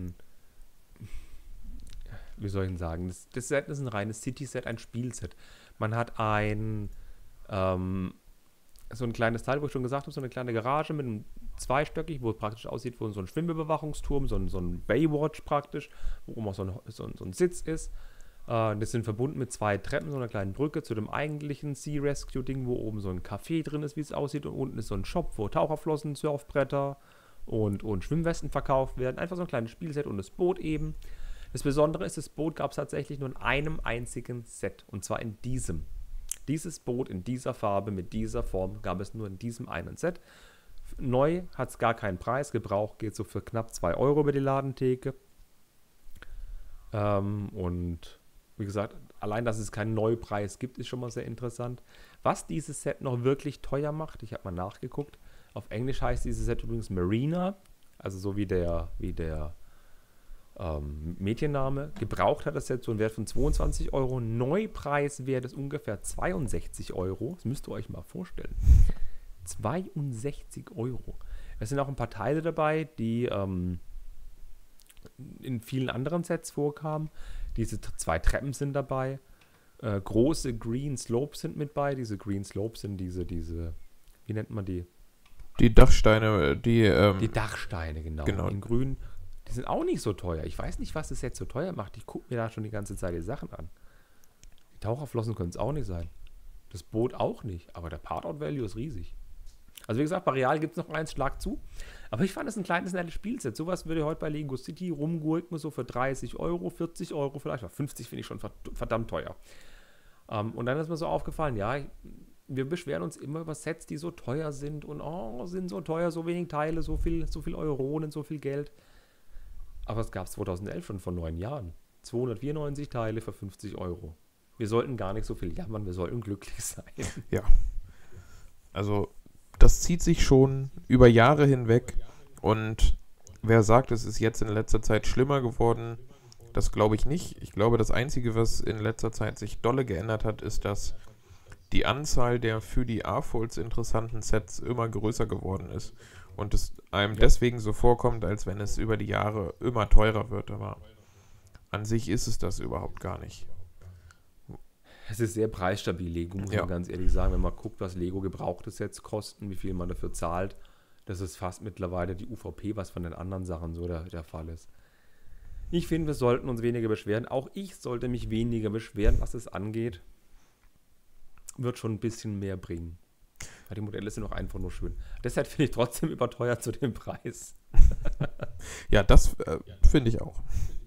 B: wie soll ich denn sagen, das Set ist ein reines City-Set, ein Spielset. Man hat ein so ein kleines Teil, wo ich schon gesagt habe, so eine kleine Garage mit einem zweistöckig, wo es praktisch aussieht wie so ein Schwimmüberwachungsturm, so ein Baywatch praktisch, wo oben auch so ein Sitz ist. Das sind verbunden mit 2 Treppen, so einer kleinen Brücke zu dem eigentlichen Sea Rescue-Ding, wo oben so ein Café drin ist, wie es aussieht. Und unten ist so ein Shop, wo Taucherflossen, Surfbretter und Schwimmwesten verkauft werden. Einfach so ein kleines Spielset und das Boot eben. Das Besondere ist, das Boot gab es tatsächlich nur in einem einzigen Set. Und zwar in diesem. Dieses Boot in dieser Farbe, mit dieser Form, gab es nur in diesem einen Set. Neu hat es gar keinen Preis. Gebraucht geht so für knapp 2 Euro über die Ladentheke. Und wie gesagt, allein, dass es keinen Neupreis gibt, ist schon mal sehr interessant. Was dieses Set noch wirklich teuer macht, ich habe mal nachgeguckt. Auf Englisch heißt dieses Set übrigens Marina, also so wie der Mädchenname. Gebraucht hat das Set so einen Wert von 22 Euro. Neupreis wäre das ungefähr 62 Euro. Das müsst ihr euch mal vorstellen. 62 Euro. Es sind auch ein paar Teile dabei, die in vielen anderen Sets vorkamen. Diese 2 Treppen sind dabei. Große Green Slopes sind mit bei. Diese Green Slopes sind diese, wie nennt man die?
C: Die Dachsteine,
B: die Dachsteine, genau. In grün. Die sind auch nicht so teuer. Ich weiß nicht, was das jetzt so teuer macht. Ich gucke mir da schon die ganze Zeit die Sachen an. Die Taucherflossen können es auch nicht sein. Das Boot auch nicht. Aber der Part-Out-Value ist riesig. Also wie gesagt, bei Real gibt es noch eins, Schlag zu. Aber ich fand es ein kleines, nettes Spielset. Sowas würde heute bei Lego City rumgurken, so für 30 Euro, 40 Euro vielleicht. 50 finde ich schon verdammt teuer. Und dann ist mir so aufgefallen, ja, wir beschweren uns immer über Sets, die so teuer sind. Und sind so teuer, so wenig Teile, so viel Euronen, so viel Geld. Aber es gab es 2011 schon vor 9 Jahren. 294 Teile für 50 Euro. Wir sollten gar nicht so viel jammern, wir sollten glücklich sein.
C: Ja. Also, das zieht sich schon über Jahre hinweg. Und wer sagt, es ist jetzt in letzter Zeit schlimmer geworden, das glaube ich nicht. Ich glaube, das Einzige, was in letzter Zeit sich dolle geändert hat, ist, dass die Anzahl der für die A-Folds interessanten Sets immer größer geworden ist. Und es einem deswegen so vorkommt, als wenn es über die Jahre immer teurer wird. Aber an sich ist es das überhaupt gar nicht.
B: Es ist sehr preisstabil, Lego, muss man ganz ehrlich sagen. Wenn man guckt, was Lego gebrauchte Sets kosten, wie viel man dafür zahlt, das ist fast mittlerweile die UVP, was von den anderen Sachen so der Fall ist. Ich finde, wir sollten uns weniger beschweren. Auch ich sollte mich weniger beschweren, was es angeht. Wird schon ein bisschen mehr bringen. Ja, die Modelle sind auch einfach nur schön. Deshalb finde ich trotzdem überteuert zu dem Preis.
C: Ja, das finde ich auch.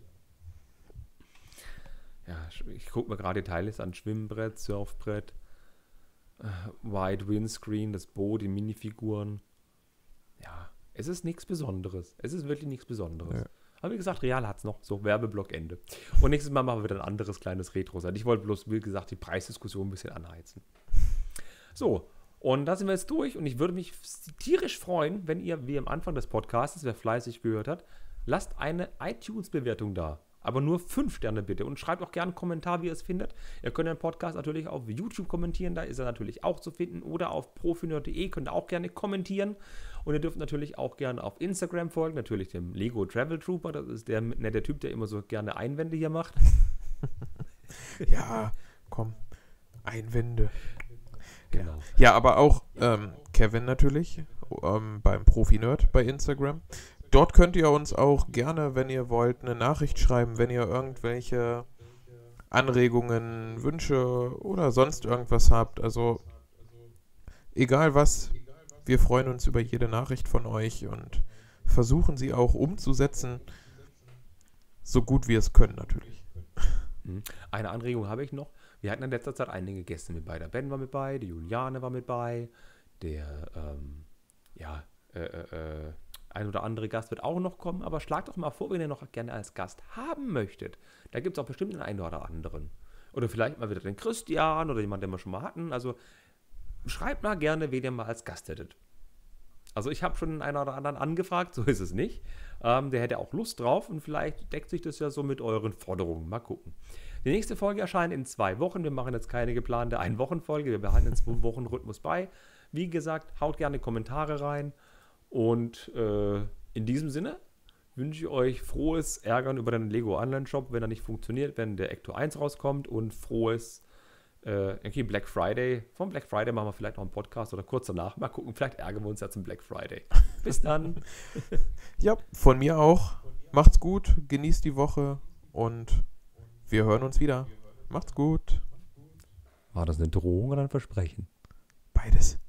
B: Ja, ich gucke mir gerade die Teile an. Schwimmbrett, Surfbrett, Wide Windscreen, das Boot, die Minifiguren. Ja, es ist nichts Besonderes. Es ist wirklich nichts Besonderes. Ja. Aber wie gesagt, Real hat es noch. So, Werbeblock Ende. Und nächstes Mal machen wir wieder ein anderes kleines Retro sein. Ich wollte bloß, wie gesagt, die Preisdiskussion ein bisschen anheizen. So, und da sind wir jetzt durch. Und ich würde mich tierisch freuen, wenn ihr, wie am Anfang des Podcasts, wer fleißig gehört hat, lasst eine iTunes-Bewertung da. Aber nur 5 Sterne bitte. Und schreibt auch gerne einen Kommentar, wie ihr es findet. Ihr könnt den Podcast natürlich auf YouTube kommentieren. Da ist er natürlich auch zu finden. Oder auf profinerd.de könnt ihr auch gerne kommentieren. Und ihr dürft natürlich auch gerne auf Instagram folgen. Natürlich dem Lego Travel Trooper. Das ist der nette Typ, der immer so gerne Einwände hier macht.
C: Ja, komm. Einwände.
B: Genau.
C: Ja, aber auch Kevin natürlich. Beim Profinerd bei Instagram. Dort könnt ihr uns auch gerne, wenn ihr wollt, eine Nachricht schreiben, wenn ihr irgendwelche Anregungen, Wünsche oder sonst irgendwas habt. Also egal was, wir freuen uns über jede Nachricht von euch und versuchen sie auch umzusetzen, so gut wir es können natürlich.
B: Eine Anregung habe ich noch. Wir hatten in letzter Zeit einige Gäste mit bei. Der Ben war mit bei, die Juliane war mit bei, der ein oder andere Gast wird auch noch kommen, aber schlagt doch mal vor, wenn ihr noch gerne als Gast haben möchtet. Da gibt es auch bestimmt den einen oder anderen. Oder vielleicht mal wieder den Christian oder jemand, den wir schon mal hatten. Also schreibt mal gerne, wen ihr mal als Gast hättet. Also ich habe schon den einen oder anderen angefragt, so ist es nicht. Der hätte auch Lust drauf und vielleicht deckt sich das ja so mit euren Forderungen. Mal gucken. Die nächste Folge erscheint in 2 Wochen. Wir machen jetzt keine geplante 1-Wochen-Folge. Wir behalten einen 2-Wochen-Rhythmus bei. Wie gesagt, haut gerne Kommentare rein. Und in diesem Sinne wünsche ich euch frohes Ärgern über den Lego Online-Shop, wenn er nicht funktioniert, wenn der Ecto 1 rauskommt und frohes Okay, Black Friday. Vom Black Friday machen wir vielleicht noch einen Podcast oder kurz danach. Mal gucken, vielleicht ärgern wir uns ja zum Black Friday. Bis dann.
C: Ja, von mir auch. Macht's gut, genießt die Woche und wir hören uns wieder. Macht's gut.
B: War das eine Drohung oder ein Versprechen?
C: Beides.